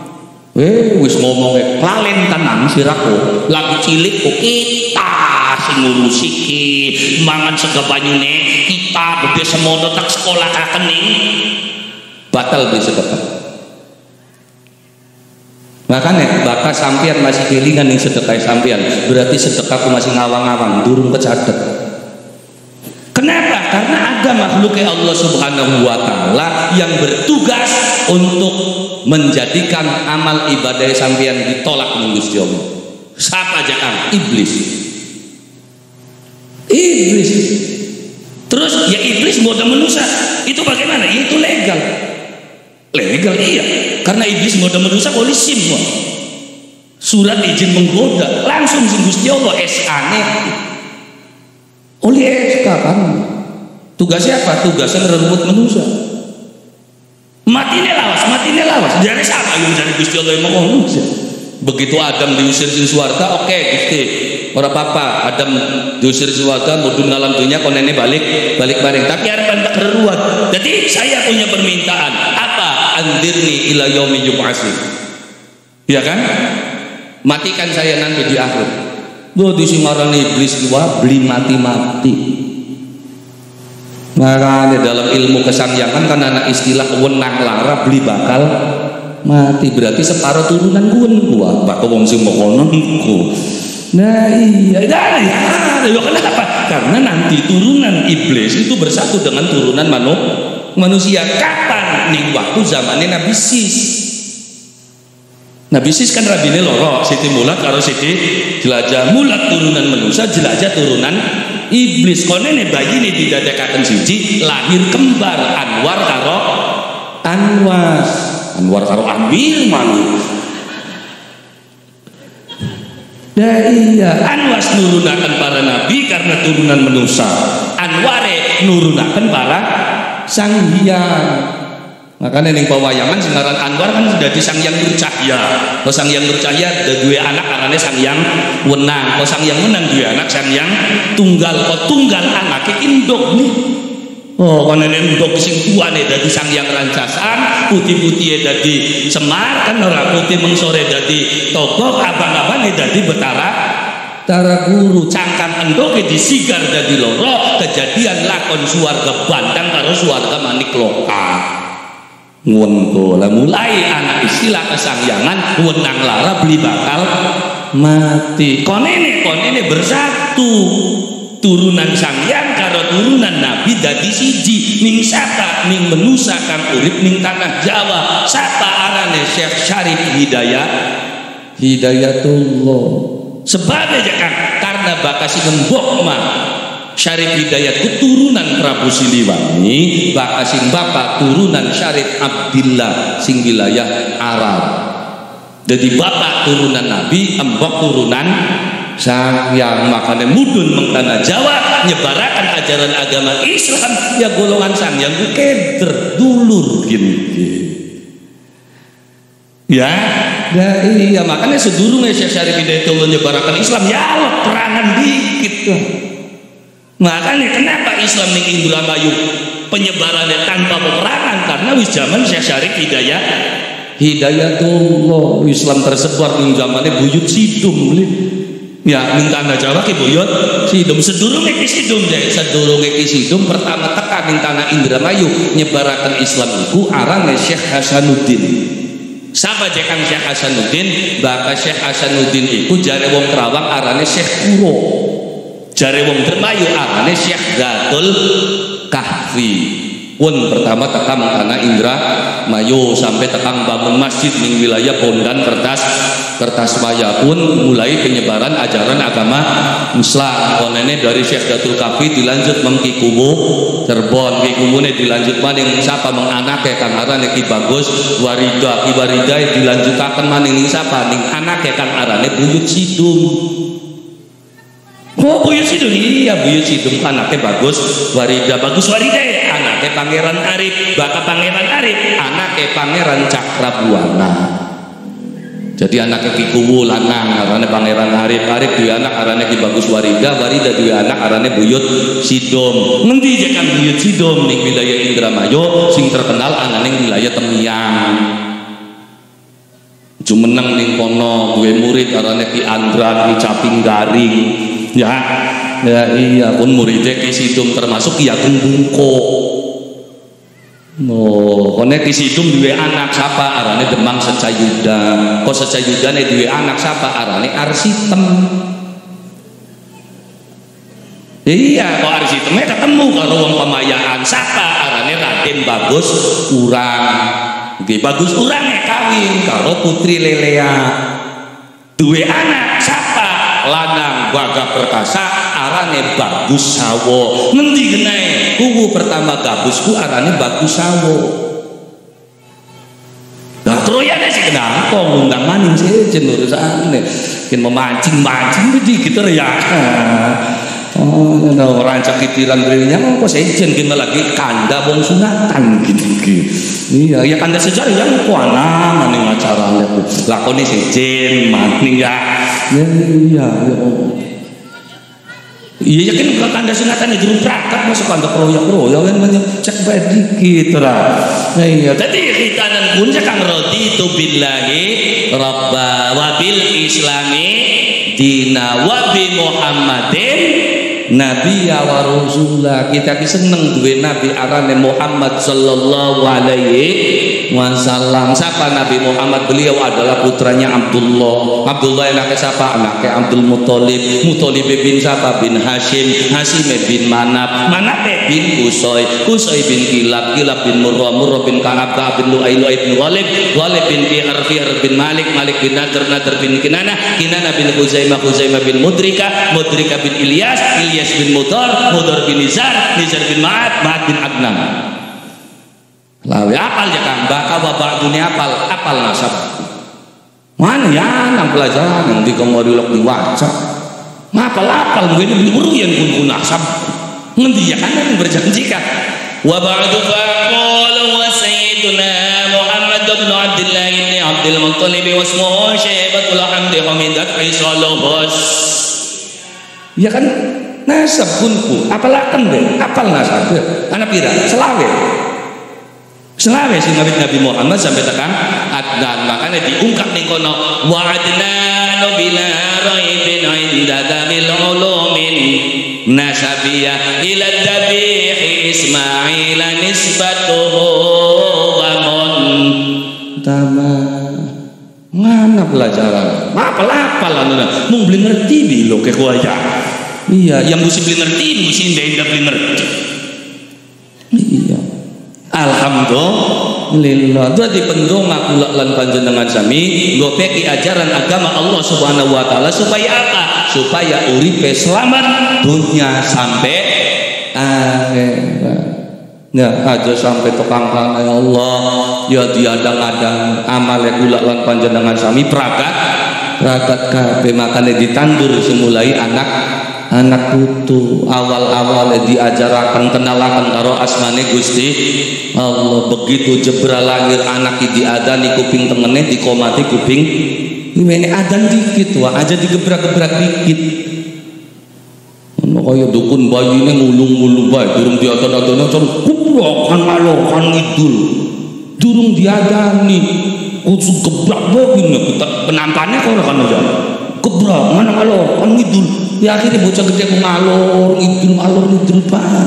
wis ngomong klalen tenan sirahku lagi cilik kok kita sing ngurusi ki mangan sega banyune kita gede semono tak sekolah kakening batal beli sedekah. Makanya bakal sampean masih kelingan ning sedekah sampean berarti sedekahku masih ngawang-ngawang durung kecatet. Kenapa? Karena ada makhluk Allah Subhanahu wa taala yang bertugas untuk menjadikan amal ibadah sampean ditolak ning Gusti Allah. Siapa aja Kang? Iblis. Iblis. Terus ya iblis bodoh manusia. Itu bagaimana? Itu legal. Legal iya. Karena iblis bodoh manusia polisi semua. Surat izin menggoda langsung sing Gusti Allah SK-ne. Oleh SK kan. Tugasnya apa? Tugasnya ngerebut manusia. Matine lawas. Dari siapa yang dari Gusti Allah yang manusia? Begitu Adam diusir di swarga, oke Gusti, ora apa-apa. Adam diusir di swarga, mudun ngalam dunia, konene balik bareng. Tapi ada banyak keruat. Jadi saya punya permintaan. Apa? Andirni ila yaumi yub'atsun. Ya kan? Matikan saya nanti di akhir. Bo di singarane iblis dua beli mati-mati. Makanya dalam ilmu kesangyangan kan anak istilah wenang lara beli bakal mati, berarti separuh turunan gua bakal wong sing mokono niku. Nah iya, kenapa? Karena nanti turunan iblis itu bersatu dengan turunan manusia. Kapan? Ning waktu zamannya Nabi Sis. Nabi Sis kan rabine loro, Siti Mulat karo Siti Jelajah. Mulat turunan manusia, Jelajah turunan iblis. Konene bayine didadekaken siji, lahir kembar Anwar karo Anwas. Anwar karo Amir mani. Nah iya, Anwas nurunakan para nabi karena turunan manusia. Anware nurunakan para sang hyang. Makanya ning pawayangan singaran Anwar kan sudah di Sang Hyang Nurcahya. Ko Sang Hyang Nurcahya ada dua anak arane Sang Hyang Wenang. Ko Sang Hyang Wenang dua anak Sang Hyang Tunggal. Ko tunggal anake induk nih. Oh, kono ndok sing tuane dadi Sang Hyang Rancasan, putih-putih dadi Semar, kan ora putih mengsore dadi Togok, abang-abange dadi Tara Guru, cangkang endoke disigar dadi loro, kejadian lakon suwarga Bandang karo suwarga Manikloka. Ngono lah mulai anak istilah kesangyangan wenang lara beli bakal mati. Konene bersatu. Turunan Sangyang karo turunan Nabi dadi siji ning sapa ning menusa kang urip ning tanah Jawa. Sapa arane Syekh Syarif Hidayatullah. Sebab aja Kang karena bakasi ngembok mah Syarif Hidayat keturunan Prabu Siliwangi, bakasing bapak turunan Syarif Abdillah sing wilayah Arab. Jadi bapak turunan Nabi, embok turunan Sangyang. Makanya mudun mengtanah Jawa nyebarakan ajaran agama Islam ya golongan Sangyang ku keder dulur gini. Ya, iya makanya sedurunge Syekh Syarif Hidayatullah nyebarakan Islam ya Allah perangan dikit tuh. Makanya kenapa Islam ning Indramayu penyebarannya tanpa peperangan karena wis zaman Syekh Syarif Hidayatullah. Islam tersebar ning zamane Buyut Sidum. Ya ning tanah Jawa ki Buyut Sidum sedurunge ki Sidum pertama tekan ning tanah Indramayu nyebaraken Islam iku arane Syekh Hasanuddin. Sapa Kang Syekh Hasanuddin? Bakal Syekh Hasanuddin iku jare wong Kerawang arane Syekh Kuro. Jare wong Dermayu arane Syekh Zatul Kahfi. Pun pertama tekam tanah Indramayu sampai tekang bangun masjid ning wilayah Bondan Kertasmaya pun mulai penyebaran ajaran agama Islam. Konene dari Syekh Zatul Kahfi dilanjut mengki Kubu Cirebon, ki kumune dilanjut maning sapa menganake kang arane Ki Bagus Warida, Ki Warida dilanjutaken maning ning sapa ning anake kang arane Buyut Sidum. Oh Buyut Sidum, iya Buyut Sidum anake Bagus Warida anake Pangeran Arif, baka Pangeran Arif anake Pangeran Cakrabuana. Jadi anake Ki Kuwu lanang arane Pangeran Arif duwe anak arane Ki Bagus Warida duwe anak arane Buyut Sidum. Ngendi je kan Buyut Sidum ning wilayah Indramayu sing terkenal anane wilayah Temiyang. Jumeneng ning kono duwe murid arane Ki Andran Ki Caping Garing. Ya, Ya iya, pun muridnya Ki Sidum termasuk Ki Ageng Bungko. Oh, kone Ki Sidum duwe anak sapa arane Demang Secayuda. Kok Secayudane duwe anak sapa arane Arsitem. Iya, kok Arsitemnya ketemu karo wong Pamayaan sapa arane Raden Bagus Urang. Nggih, Bagus Urang kawin karo Putri Lelea. Duwe anak sapa lanang Gagah Perkasa arane Bagus Sawo. Ngendi genahe kuwu pertama Gabusku arane Bagus Sawo. Lah troyane sing kenapa ngundang maning sejen urusane kin memancing-mancing begitu ya. Oh, no, rancak kitiran belinya kok sejen gini lagi kanda wong sunatan gitu. Iya, ya kanda sejarah yang kuana maning acarane lakoni sejen maning ya. Iya. Iya yakin kalau kanda sunatan itu praktek masuk kanda proyek kan banyak cek bae dikit lah. Nah iya, tadi khitanan pun kang raditu billahi rabba wa bil islami dina wa bi Muhammadin Nabiya wa Rasulullah. Kita seneng duwe Nabi arane Muhammad sallallahu alaihi wasallam. Siapa Nabi Muhammad? Beliau adalah putranya Abdullah. Abdullah anaknya siapa? Anaknya Abdul Muthalib. Muthalib bin siapa? Bin Hashim. Hashim bin Manaf. Manaf bin Qusay. Qusay bin Kilab. Kilab bin Murrah. Murrah bin Ka'ab. Ka'ab bin Lu'ay. Lu'ay bin Ghalib. Ghalib bin Fi'ar. Fi'ar bin Malik. Malik bin Nadr. Nadr bin Kinanah. Kinanah bin Khuzaimah. Khuzaimah bin Mudrika. Mudrika bin Ilyas. Ilyas bin Mudar. Mudar bin Nizar. Nizar bin Ma'ad. Ma'ad bin Adnan. Lawe apal ya Kang, baka bapak dunia apal nasab. Mana ya nang pelajaran yang di komodilok diwaca. Apal mungkin guru yang kun nasab. Ngendi ya kan yang berjanjikan. Wa ba'du faqala wa sayyiduna Muhammad bin Abdullah ibn Abdul Muttalib wa ismuhu Syaibatul Hamdi Hamidat Aisalahus. Ya kan nasab kunku, apalaken deh, apal nasab. Anak pira? Selawe sing Nabi Muhammad sampai tekan Adnan, makanya diungkap ning kono wa adnan bila raibin inda damil ulumin nasabiyah ila dabih Ismail nisbatuhu wa mun tama mana pelajaran apal anuna mung beli ngerti di lo ke kuaja. Iya yang mesti beli ngerti mesti ndak beli ngerti. Iya alhamdulillah. Jadi pendonga kula lan panjenengan sami ngopeki ajaran agama Allah Subhanahu wa taala supaya apa? Supaya uripe selamat dunia sampai akhirat. Ya aja sampai tukang kana ya Allah ya diadang-adang amale kula lan panjenengan sami pragat kabeh makane ditandur semulai anak putu awal-awal diajarakan kenalakan karo asmane Gusti Allah. Begitu jebra lahir anak diadani kuping tengene dikomati kuping ini adan dikit wah aja digebrak-gebrak dikit ono kaya dukun bayine ngulung-ngulung bae durung diadan-adani terus kuprokan malokan ngidul durung diadani kudu gebrak begini penampannya kok ora kan aja gebrak mana kalau kan ngidul ya akhirnya bocah gede ku ngalor ngidul pan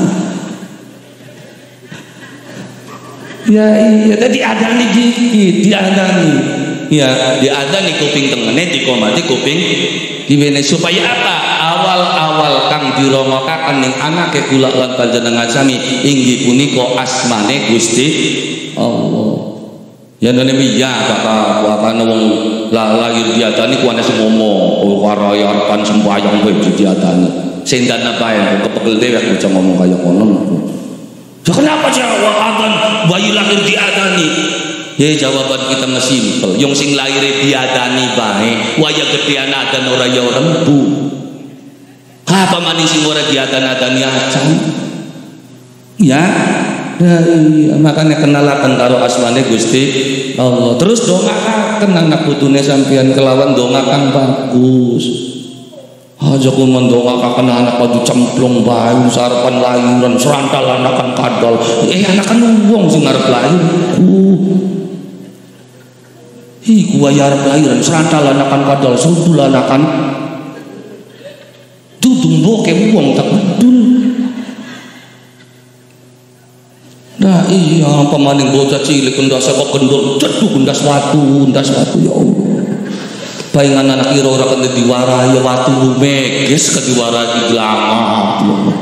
ya iya tadi adani dikit diadani ya diadani kuping tengene dikomati kuping diwene supaya apa awal-awal kang dirongokaken ning anake kula lan panjenengan sami inggih punika asmane Gusti Allah. Ya nene ya bapak wong lahir diadani ku ana sing ngomong karo arepan sembayang kowe diadani. Sendan apa ya kepegel dhewe bocah ngomong kaya kono. Ya kenapa jawab adan bayi lahir diadani? Ya jawaban kita mah simpel. Yang sing lahir diadani bae, waya gedean adan ora ya rembu. Apa maning sing ora diadan-adani acan? Ya iya, makanya kenalakan karo asmane Gusti Allah. Terus dongaaken anak putune sampeyan kelawan donga kang bagus. Aja ku mendongakaken anak padu cemplung bae sarepan lahiran serantal anakan kadal. Anakan wong sing arep lahir. Iku wae arep lahiran serantal anakan kadal sundul anakan dudu tumbuke wong tak bedul. Nah iya pemaning bocah cilik ndas kok kendor ceduk ndas watu ya Allah. Bayangan anak kira ora kena diwarai ya watu meges ke diwarai gelangap ya Allah.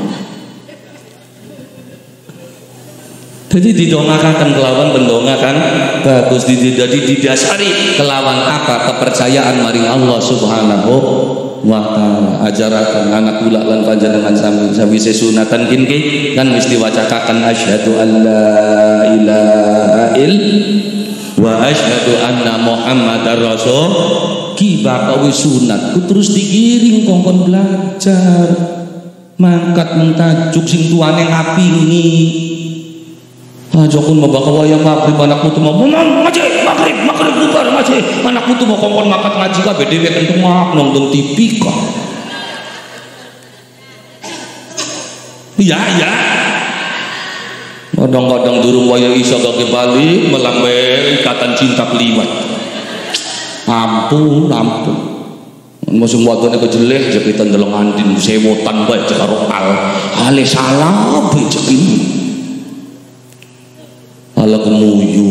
Jadi didongakakan kelawan pendonga kan bagus, jadi didasari kelawan apa kepercayaan maring Allah Subhanahu wa ta'ala. Ajarakan anak kula lan panjenengan sami sesunatan kinki kan wis diwacakaken asyhadu an la ilaha illallah wa asyhadu anna muhammadar rasul ki bakawi sunat ku terus digiring kongkon belajar mangkat mentajuk sing tuane ngapingi. Aja kun mabaka wayang maghrib anakmu tuh mau ngaji maghrib bubar ngaji anakmu tuh mau kongkon makat ngaji kabeh dhewe kentung nonton TV kok. Iya kadang-kadang durung wayang isa gak bali melambe ikatan cinta keliwat. Ampun masuk wadone kejeleh jepitan deleng andin sewotan bae karo ale salah bae cekini ala kemuyu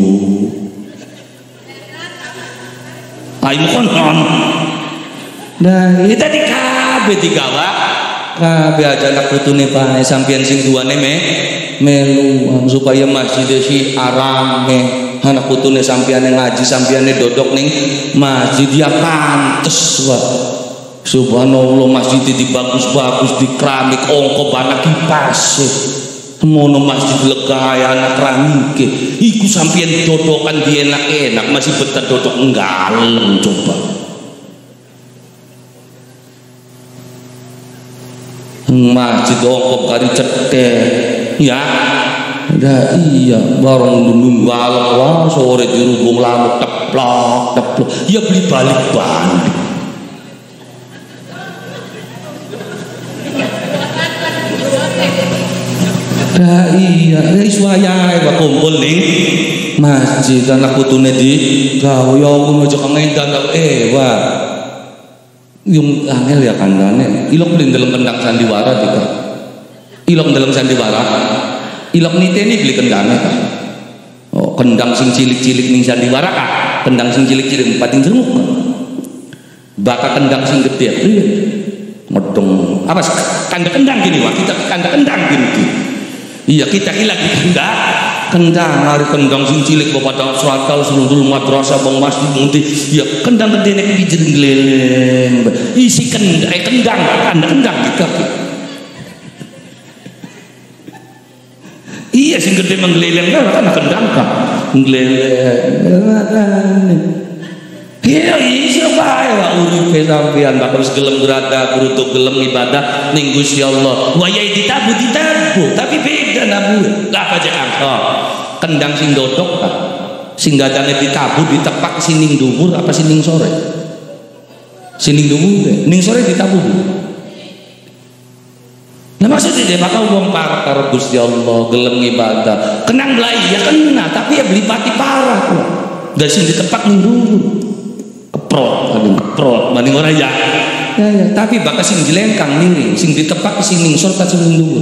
ayo konon nah itu tadi kabeh digawa kabeh aja anak putune pae sampeyan sing duane melu supaya masjid si arame anak putune sampeyan ngaji sampeyan dodok ning masjid ya pantes wae subhanallah masjid dibagus-bagus di keramik ongko banak kipas mono masjid lega anak ramike iku sampeyan dodokan di enak-enak masih betah dodok ngalem coba masjid ongkop kari cetek ya dah iya barang nunggu alam wah sore dirubung lamuk teplok ya beli balik Bandung. Dah iya, wis wayahe kok kumpul ning masjid anak putune di gawe ya aku aja kangendan wah. Yung angel ya kandane. Ilok beli dalam kendang sandiwara tika. Ilok dalam sandiwara. Ilok niteni beli kendangnya kah? Oh, kendang sing cilik-cilik ning sandiwara kah? Kendang sing cilik-cilik pating jeruk. Baka kendang sing gede priye? Medeng. Apa kendang gini wah, kita kendang gini. Iya kita hilang di kendang hari kendang sing cilik bapak tak suakal seluruh madrasah bang masjid muti ya kendang gede nek pijen geleleng isi kendang kita iya sing gede menggeleleng kan kendang kan geleleng iya iso bae wae uripe sampean bakal gelem gerada kudu gelem ibadah ning Gusti Allah. Wayahe ditabu tapi beda nabu. Lah apa cek kendang sing dodok ta. Sing gadane ditabu ditepak sining dhuwur apa sining sore? Sining dhuwur, ning sore ditabu. Nah maksudnya dia bakal wong parah karo Gusti Allah gelem ibadah. Kenang belai ya kena tapi ya beli pati parah kok. Dari sing ditepak ning dhuwur. Prot maning ora ya. Tapi bakal sing dilengkang miring, sing ditepak sing ningsor ka sing dhuwur.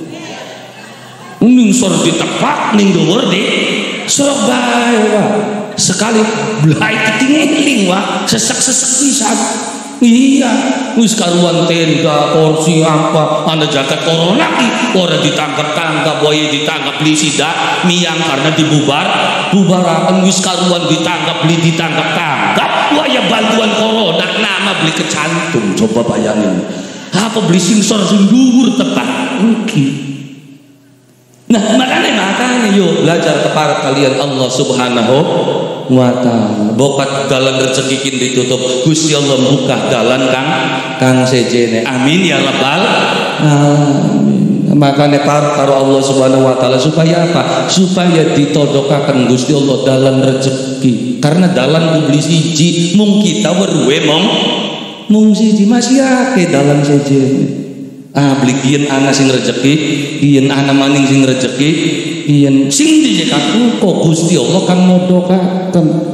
Ningsor ditepak ning dhuwur di Surabaya. Sekali belai ketingling wah, sesek-sesek pisan. Iya, wis karuan tenda, kursi apa, anda jagat corona ki, ora ditangkap-tangkap, boy ditangkap beli sidak, miang karena bubarakan wis karuan ditangkap wah ya bantuan corona, nama beli kecantum, coba bayangin, apa beli singsor sindur tepat, mungkin. Nah makanya yuk belajar kepada kalian Allah Subhanahu wa ta'ala. Bokat dalan rezeki kin ditutup Gusti Allah buka dalan kang sejene. Amin ya rabbal alamin. Makanya karo Allah Subhanahu wa ta'ala supaya apa? Supaya ditodokaken Gusti Allah dalan rezeki. Karena dalan kubli siji mung kita weruwe mung siji masih akeh dalan sejene. Beli kian anak sing rezeki, kian anak maning sing rezeki, kian sing dijekaku kok Gusti Allah kan modokaken.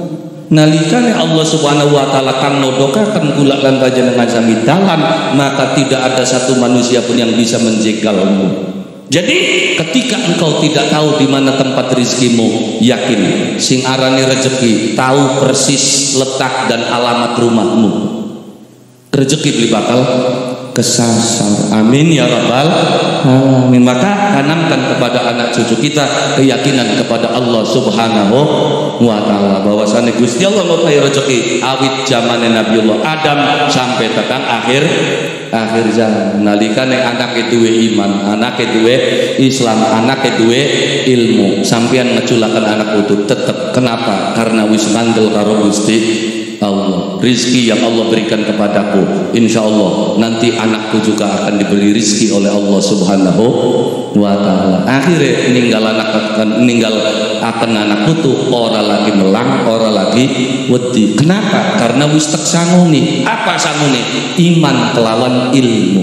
Nalikane Allah Subhanahu wa taala kang nodokaken kula lan panjenengan sami dalan, maka tidak ada satu manusia pun yang bisa menjegalmu. Jadi ketika engkau tidak tahu di mana tempat rizkimu, yakin sing arane rezeki tahu persis letak dan alamat rumahmu. Rezeki beli bakal kesasar. Amin ya rabbal alamin. Maka tanamkan kepada anak cucu kita keyakinan kepada Allah Subhanahu wa taala bahwasanya Gusti Allah ngopahi rezeki awit zamane Nabiullah Adam sampai tekan akhir zaman. Nalikane anake duwe iman, anake duwe Islam, anake duwe ilmu, sampean ngeculaken anak putu tetep. Kenapa? Karena wis ngandel karo Gusti Allah. Rizki yang Allah berikan kepadaku, insya Allah nanti anakku juga akan diberi rizki oleh Allah Subhanahu wa taala. Akhirnya ninggal akan anak putu ora lagi melang, ora lagi wedi. Kenapa? Karena wis tek sanguni. Apa sanguni? Iman kelawan ilmu.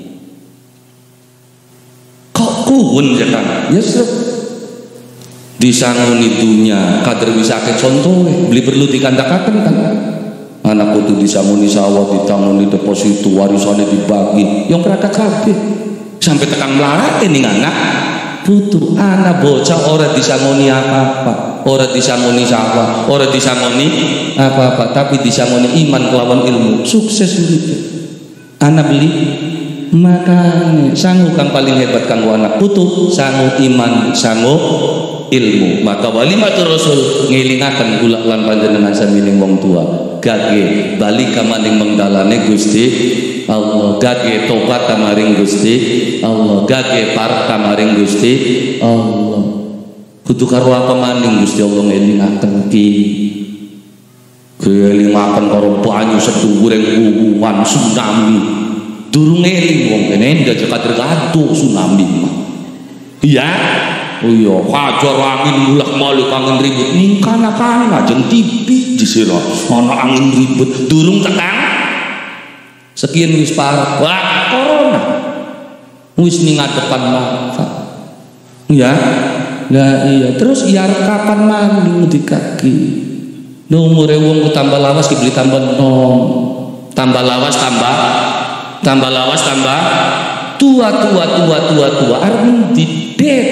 Kok kuwun ya kan? Ya disanguni dunia kader bisa ke contoh beli perlu dikandakaken kan anak putu disanguni sawah ditanguni deposito warisannya dibagi yang berada kabeh sampai tekan melarat ning anak putu anak bocah ora disanguni apa-apa, ora disanguni sawah, ora disanguni apa-apa, tapi disanguni iman kelawan ilmu, sukses urip anak beli. Makanya sanggup kang paling hebat kang anak putu sanggup iman, sanggup ilmu. Maka walimatur rasul ngelingaken kula lan panjenengan samining wong tua gage bali ka maning mengdalane Gusti Allah, gage tobat ka maring Gusti Allah, gage parek ka maring Gusti Allah. Kudu karo apa maning Gusti Allah ngelingaken ki kelingaken karo banyu sedhuwuring wuwuhan tsunami. Durung eling wong kene ndak kader gaduh tsunami mah. Iya. Oh iya, hajar angin mulak malik angin ribut ning kana-kana jeung tipi disira ana angin ribut durung tekan sekian wis parah. Wah, corona. Wis ning ngadepan mata. Ya. Lah iya, terus ya kapan mandi di kaki. Umure wong tambah lawas ki beli tambah nom. Tambah lawas tambah tua arep didet.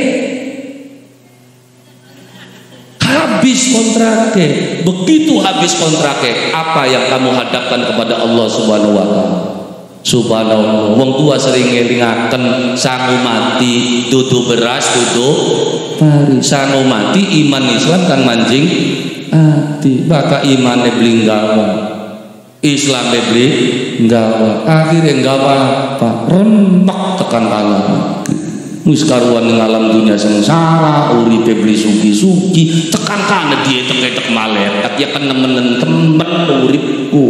Habis kontraknya. Begitu habis kontraknya, apa yang kamu hadapkan kepada Allah Subhanahu wa taala? Subhanallah. Wong tua sering ngelingaken sangu mati dudu beras dudu pari. Sangu mati iman Islam kan manjing ati. Baka imane beli nggawa, Islam beli nggawa. Akhirnya nggawa apa? Remek tekan tanah. Wis karuan ning alam dunia sengsara, uripe beli suki-suki, tekan kana dia tek malet, ya kan nemen-nemen uripku.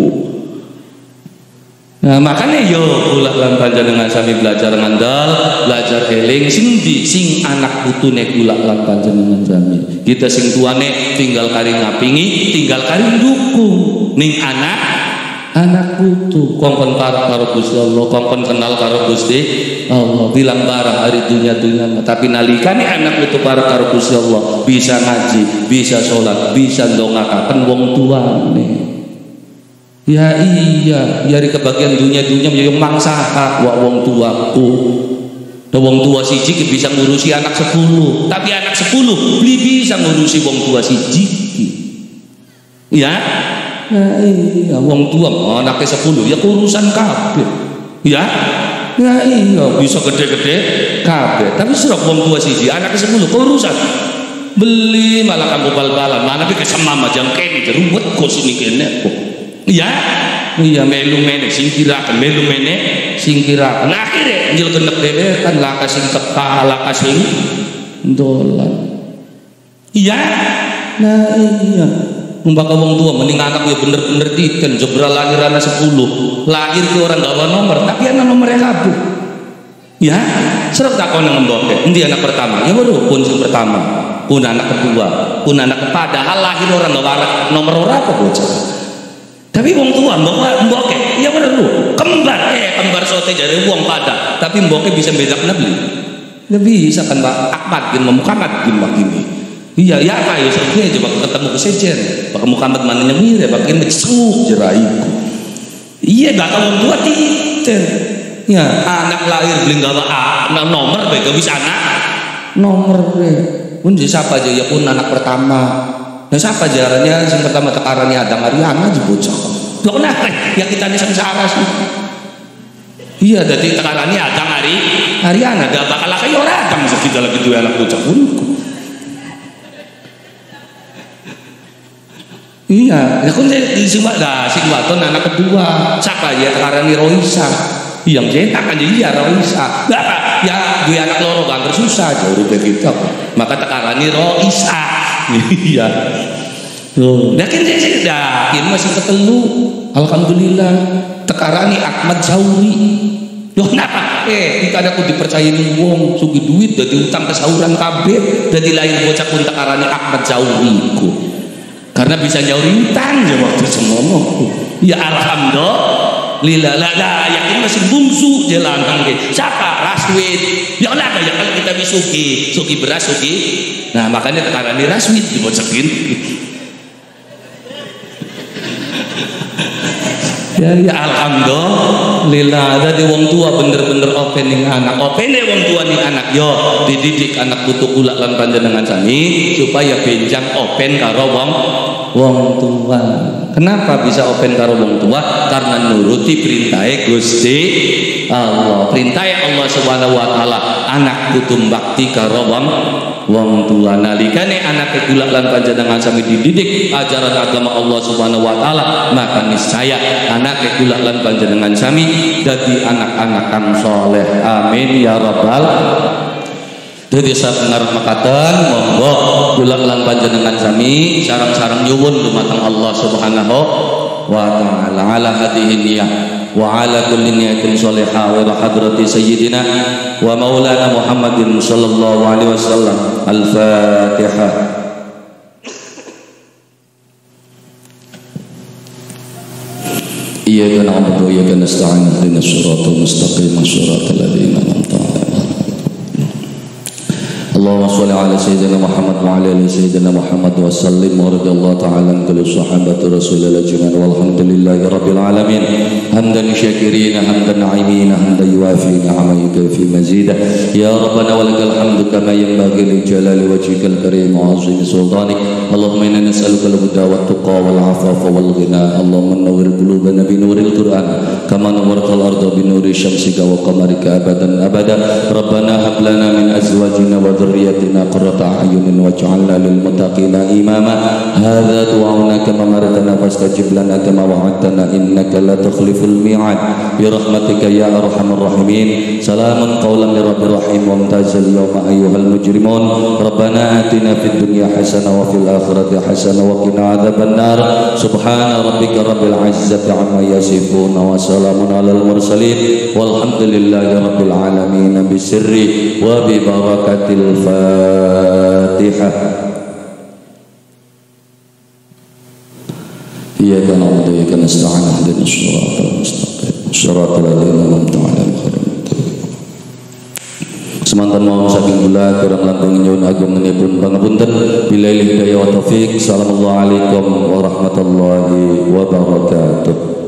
Nah, makanya yo kula lan panjenengan sami belajar ngandal, belajar eling sing anak putune kula lan panjenengan sami. Kita sing tuane tinggal kari ngapingi, tinggal kari dukung ning anak putu kongkon karo Gusti Allah, kongkon kenal karo Gusti Allah, bilang barang hari dunia tapi nalikane anak putu karo Gusti Allah bisa ngaji, bisa sholat, bisa ndongakaken wong tuane. Ya iya, dari kebagian dunia yang mangsa hak wong tuaku. Wong tua siji bisa ngurusi anak 10, tapi anak 10 beli bisa ngurusi wong tua siji. Ya. Nah iya, wong tua anaknya 10 ya urusan kabeh. Ya. Nah iya, bisa gede-gede kabeh. Tapi serap wong tua siji anaknya 10 urusan. Beli malah kamu bal-balan, mana ke semam aja kene ruwet kok sini kene kok. Iya. Iya melu mene singkiraken, melu mene singkiraken. Nah, akhirnya njil kendek dhewe kan laka sing teka, laka sing dolan. Iya. Nah iya. Umpama wong tua mending anak ya bener-bener titen jebral lahir anak 10 lahir ke orang gawa nomor tapi anak nomornya kabeh ya serap takon yang membawa ini anak pertama ya baru pun yang pertama pun anak kedua pun anak padahal lahir orang gawa nomor orang apa bocah tapi wong tua mbok ya bener lu kembar sote jadi wong pada tapi mbok bisa bedakan lebih bisa kan Pak Ahmad bin Muhammad bin Makimi. Iya ya apa ya sebetulnya coba ketemu kesejen Pak Muhammad mana nyemir ya pakai ngecuk jeraiku. Iya bakal wong tua titer. Ya, anak lahir beli gawa nomor bae gawis anak. Nomor we. Pun siapa aja ya pun anak pertama. Nah siapa jalannya yang pertama tekarannya Adam Ariana aja bocah. Loh kenapa? Ya kita ini sengsara sih. Iya, jadi tekarannya Adam Ariana gak bakal kayak orang Adam kita lagi dua anak bocah pun. Iya, ya kan di Singwaton anak kedua. Siapa ya tekarannya Roisa. Yang cetak kan jadi Roisa. Berapa? Ya dua anak loro kan susah jauh dari kita. Maka tekarannya Roisa. Iya. Yakin saya dah, ini masih ketelu. Alhamdulillah. Tekarani Ahmad Zauri. Loh kenapa? Kita ada ku dipercayain wong sugi duit dari utang kesauran kabeh, dari lain bocah pun tekarani Ahmad Zauri ku. Karena bisa nyauri utang ya waktu semono. Ya alhamdulillah. Lah yakin masih bungsu jalan kangge. Siapa? Raswid. Ya lah ya kalau kita bisa sugi beras sugi. Nah makanya tekarani Raswid dibocekin. Ya alhamdulillah ada wong tua bener-bener opening anak wong tua nih anak yo dididik anak butuh kula lan panjenengan sami supaya benjang open karo wong tua. Kenapa bisa open karo wong tua? Karena nuruti perintahe Gusti Allah. Perintahe Allah Subhanahu wa taala anak butuh bakti karo wong tua. Nalikane anak kula lan panjenengan sami dididik ajaran agama Allah Subhanahu wa taala, maka niscaya anak kula lan panjenengan sami dadi anak-anak kang saleh. Amin ya rabbal. Jadi sabengar makaten monggo kula lan panjenengan sami sareng-sareng nyuwun dumateng Allah Subhanahu wa taala ala hadhihi niyah wa ala kulli niyatin shalihah wa hadrati sayyidina wa maulana Muhammadin sallallahu alaihi wasallam. Al-Fatihah. Iyyaka na'budu wa iyyaka nasta'in ihdinas siratal mustaqim siratal ladzina an'amta 'alaihim. Allahumma shalli ala sayyidina Muhammad wa ala ali sayyidina Muhammad wa sallim wa radhiyallahu ta'ala an kulli sahabati Rasulillah jami'an walhamdulillahi rabbil alamin hamdan syakirin hamdan na'imin hamdan yuwafi ni'ama yukafi mazida ya rabbana wa lakal hamdu kama yanbaghi li jalali wajhikal karim wa 'azimi sultanik. Allahumma inna nas'aluka al-huda wat tuqa wal 'afafa wal ghina. Allahumma nawwir qulubana bi nuril Qur'an kama nawwartal arda bi nuri syamsika wa qamarika abadan abada. Rabbana hab lana min azwajina wa dhurriyyatina qurrata a'yunin waj'alna lil muttaqina imama. Hadza du'auna kama martana fastajib lana kama wa'adtana innaka la tukhliful mi'ad bi rahmatika ya arhamar rahimin. Salamun qawlan min rabbir rahim wa mutazil yawma ayyuhal mujrimun. Rabbana atina fid dunya hasanah wa fil akhirati hasanah wa qina adzaban nar. Subhana rabbika rabbil izzati amma yasifun wa salamun alal mursalin walhamdulillahi rabbil alamin bisirri wa bi barakatil Fatihah. Iyyaka na'budu wa iyyaka nasta'in ihdinas siratal mustaqim siratal ladzina an'amta 'alaihim. Semanten mau saking kula kurang langkung nyuwun agung menipun pangapunten. Billahi hidayah wa taufik. Assalamualaikum warahmatullahi wabarakatuh.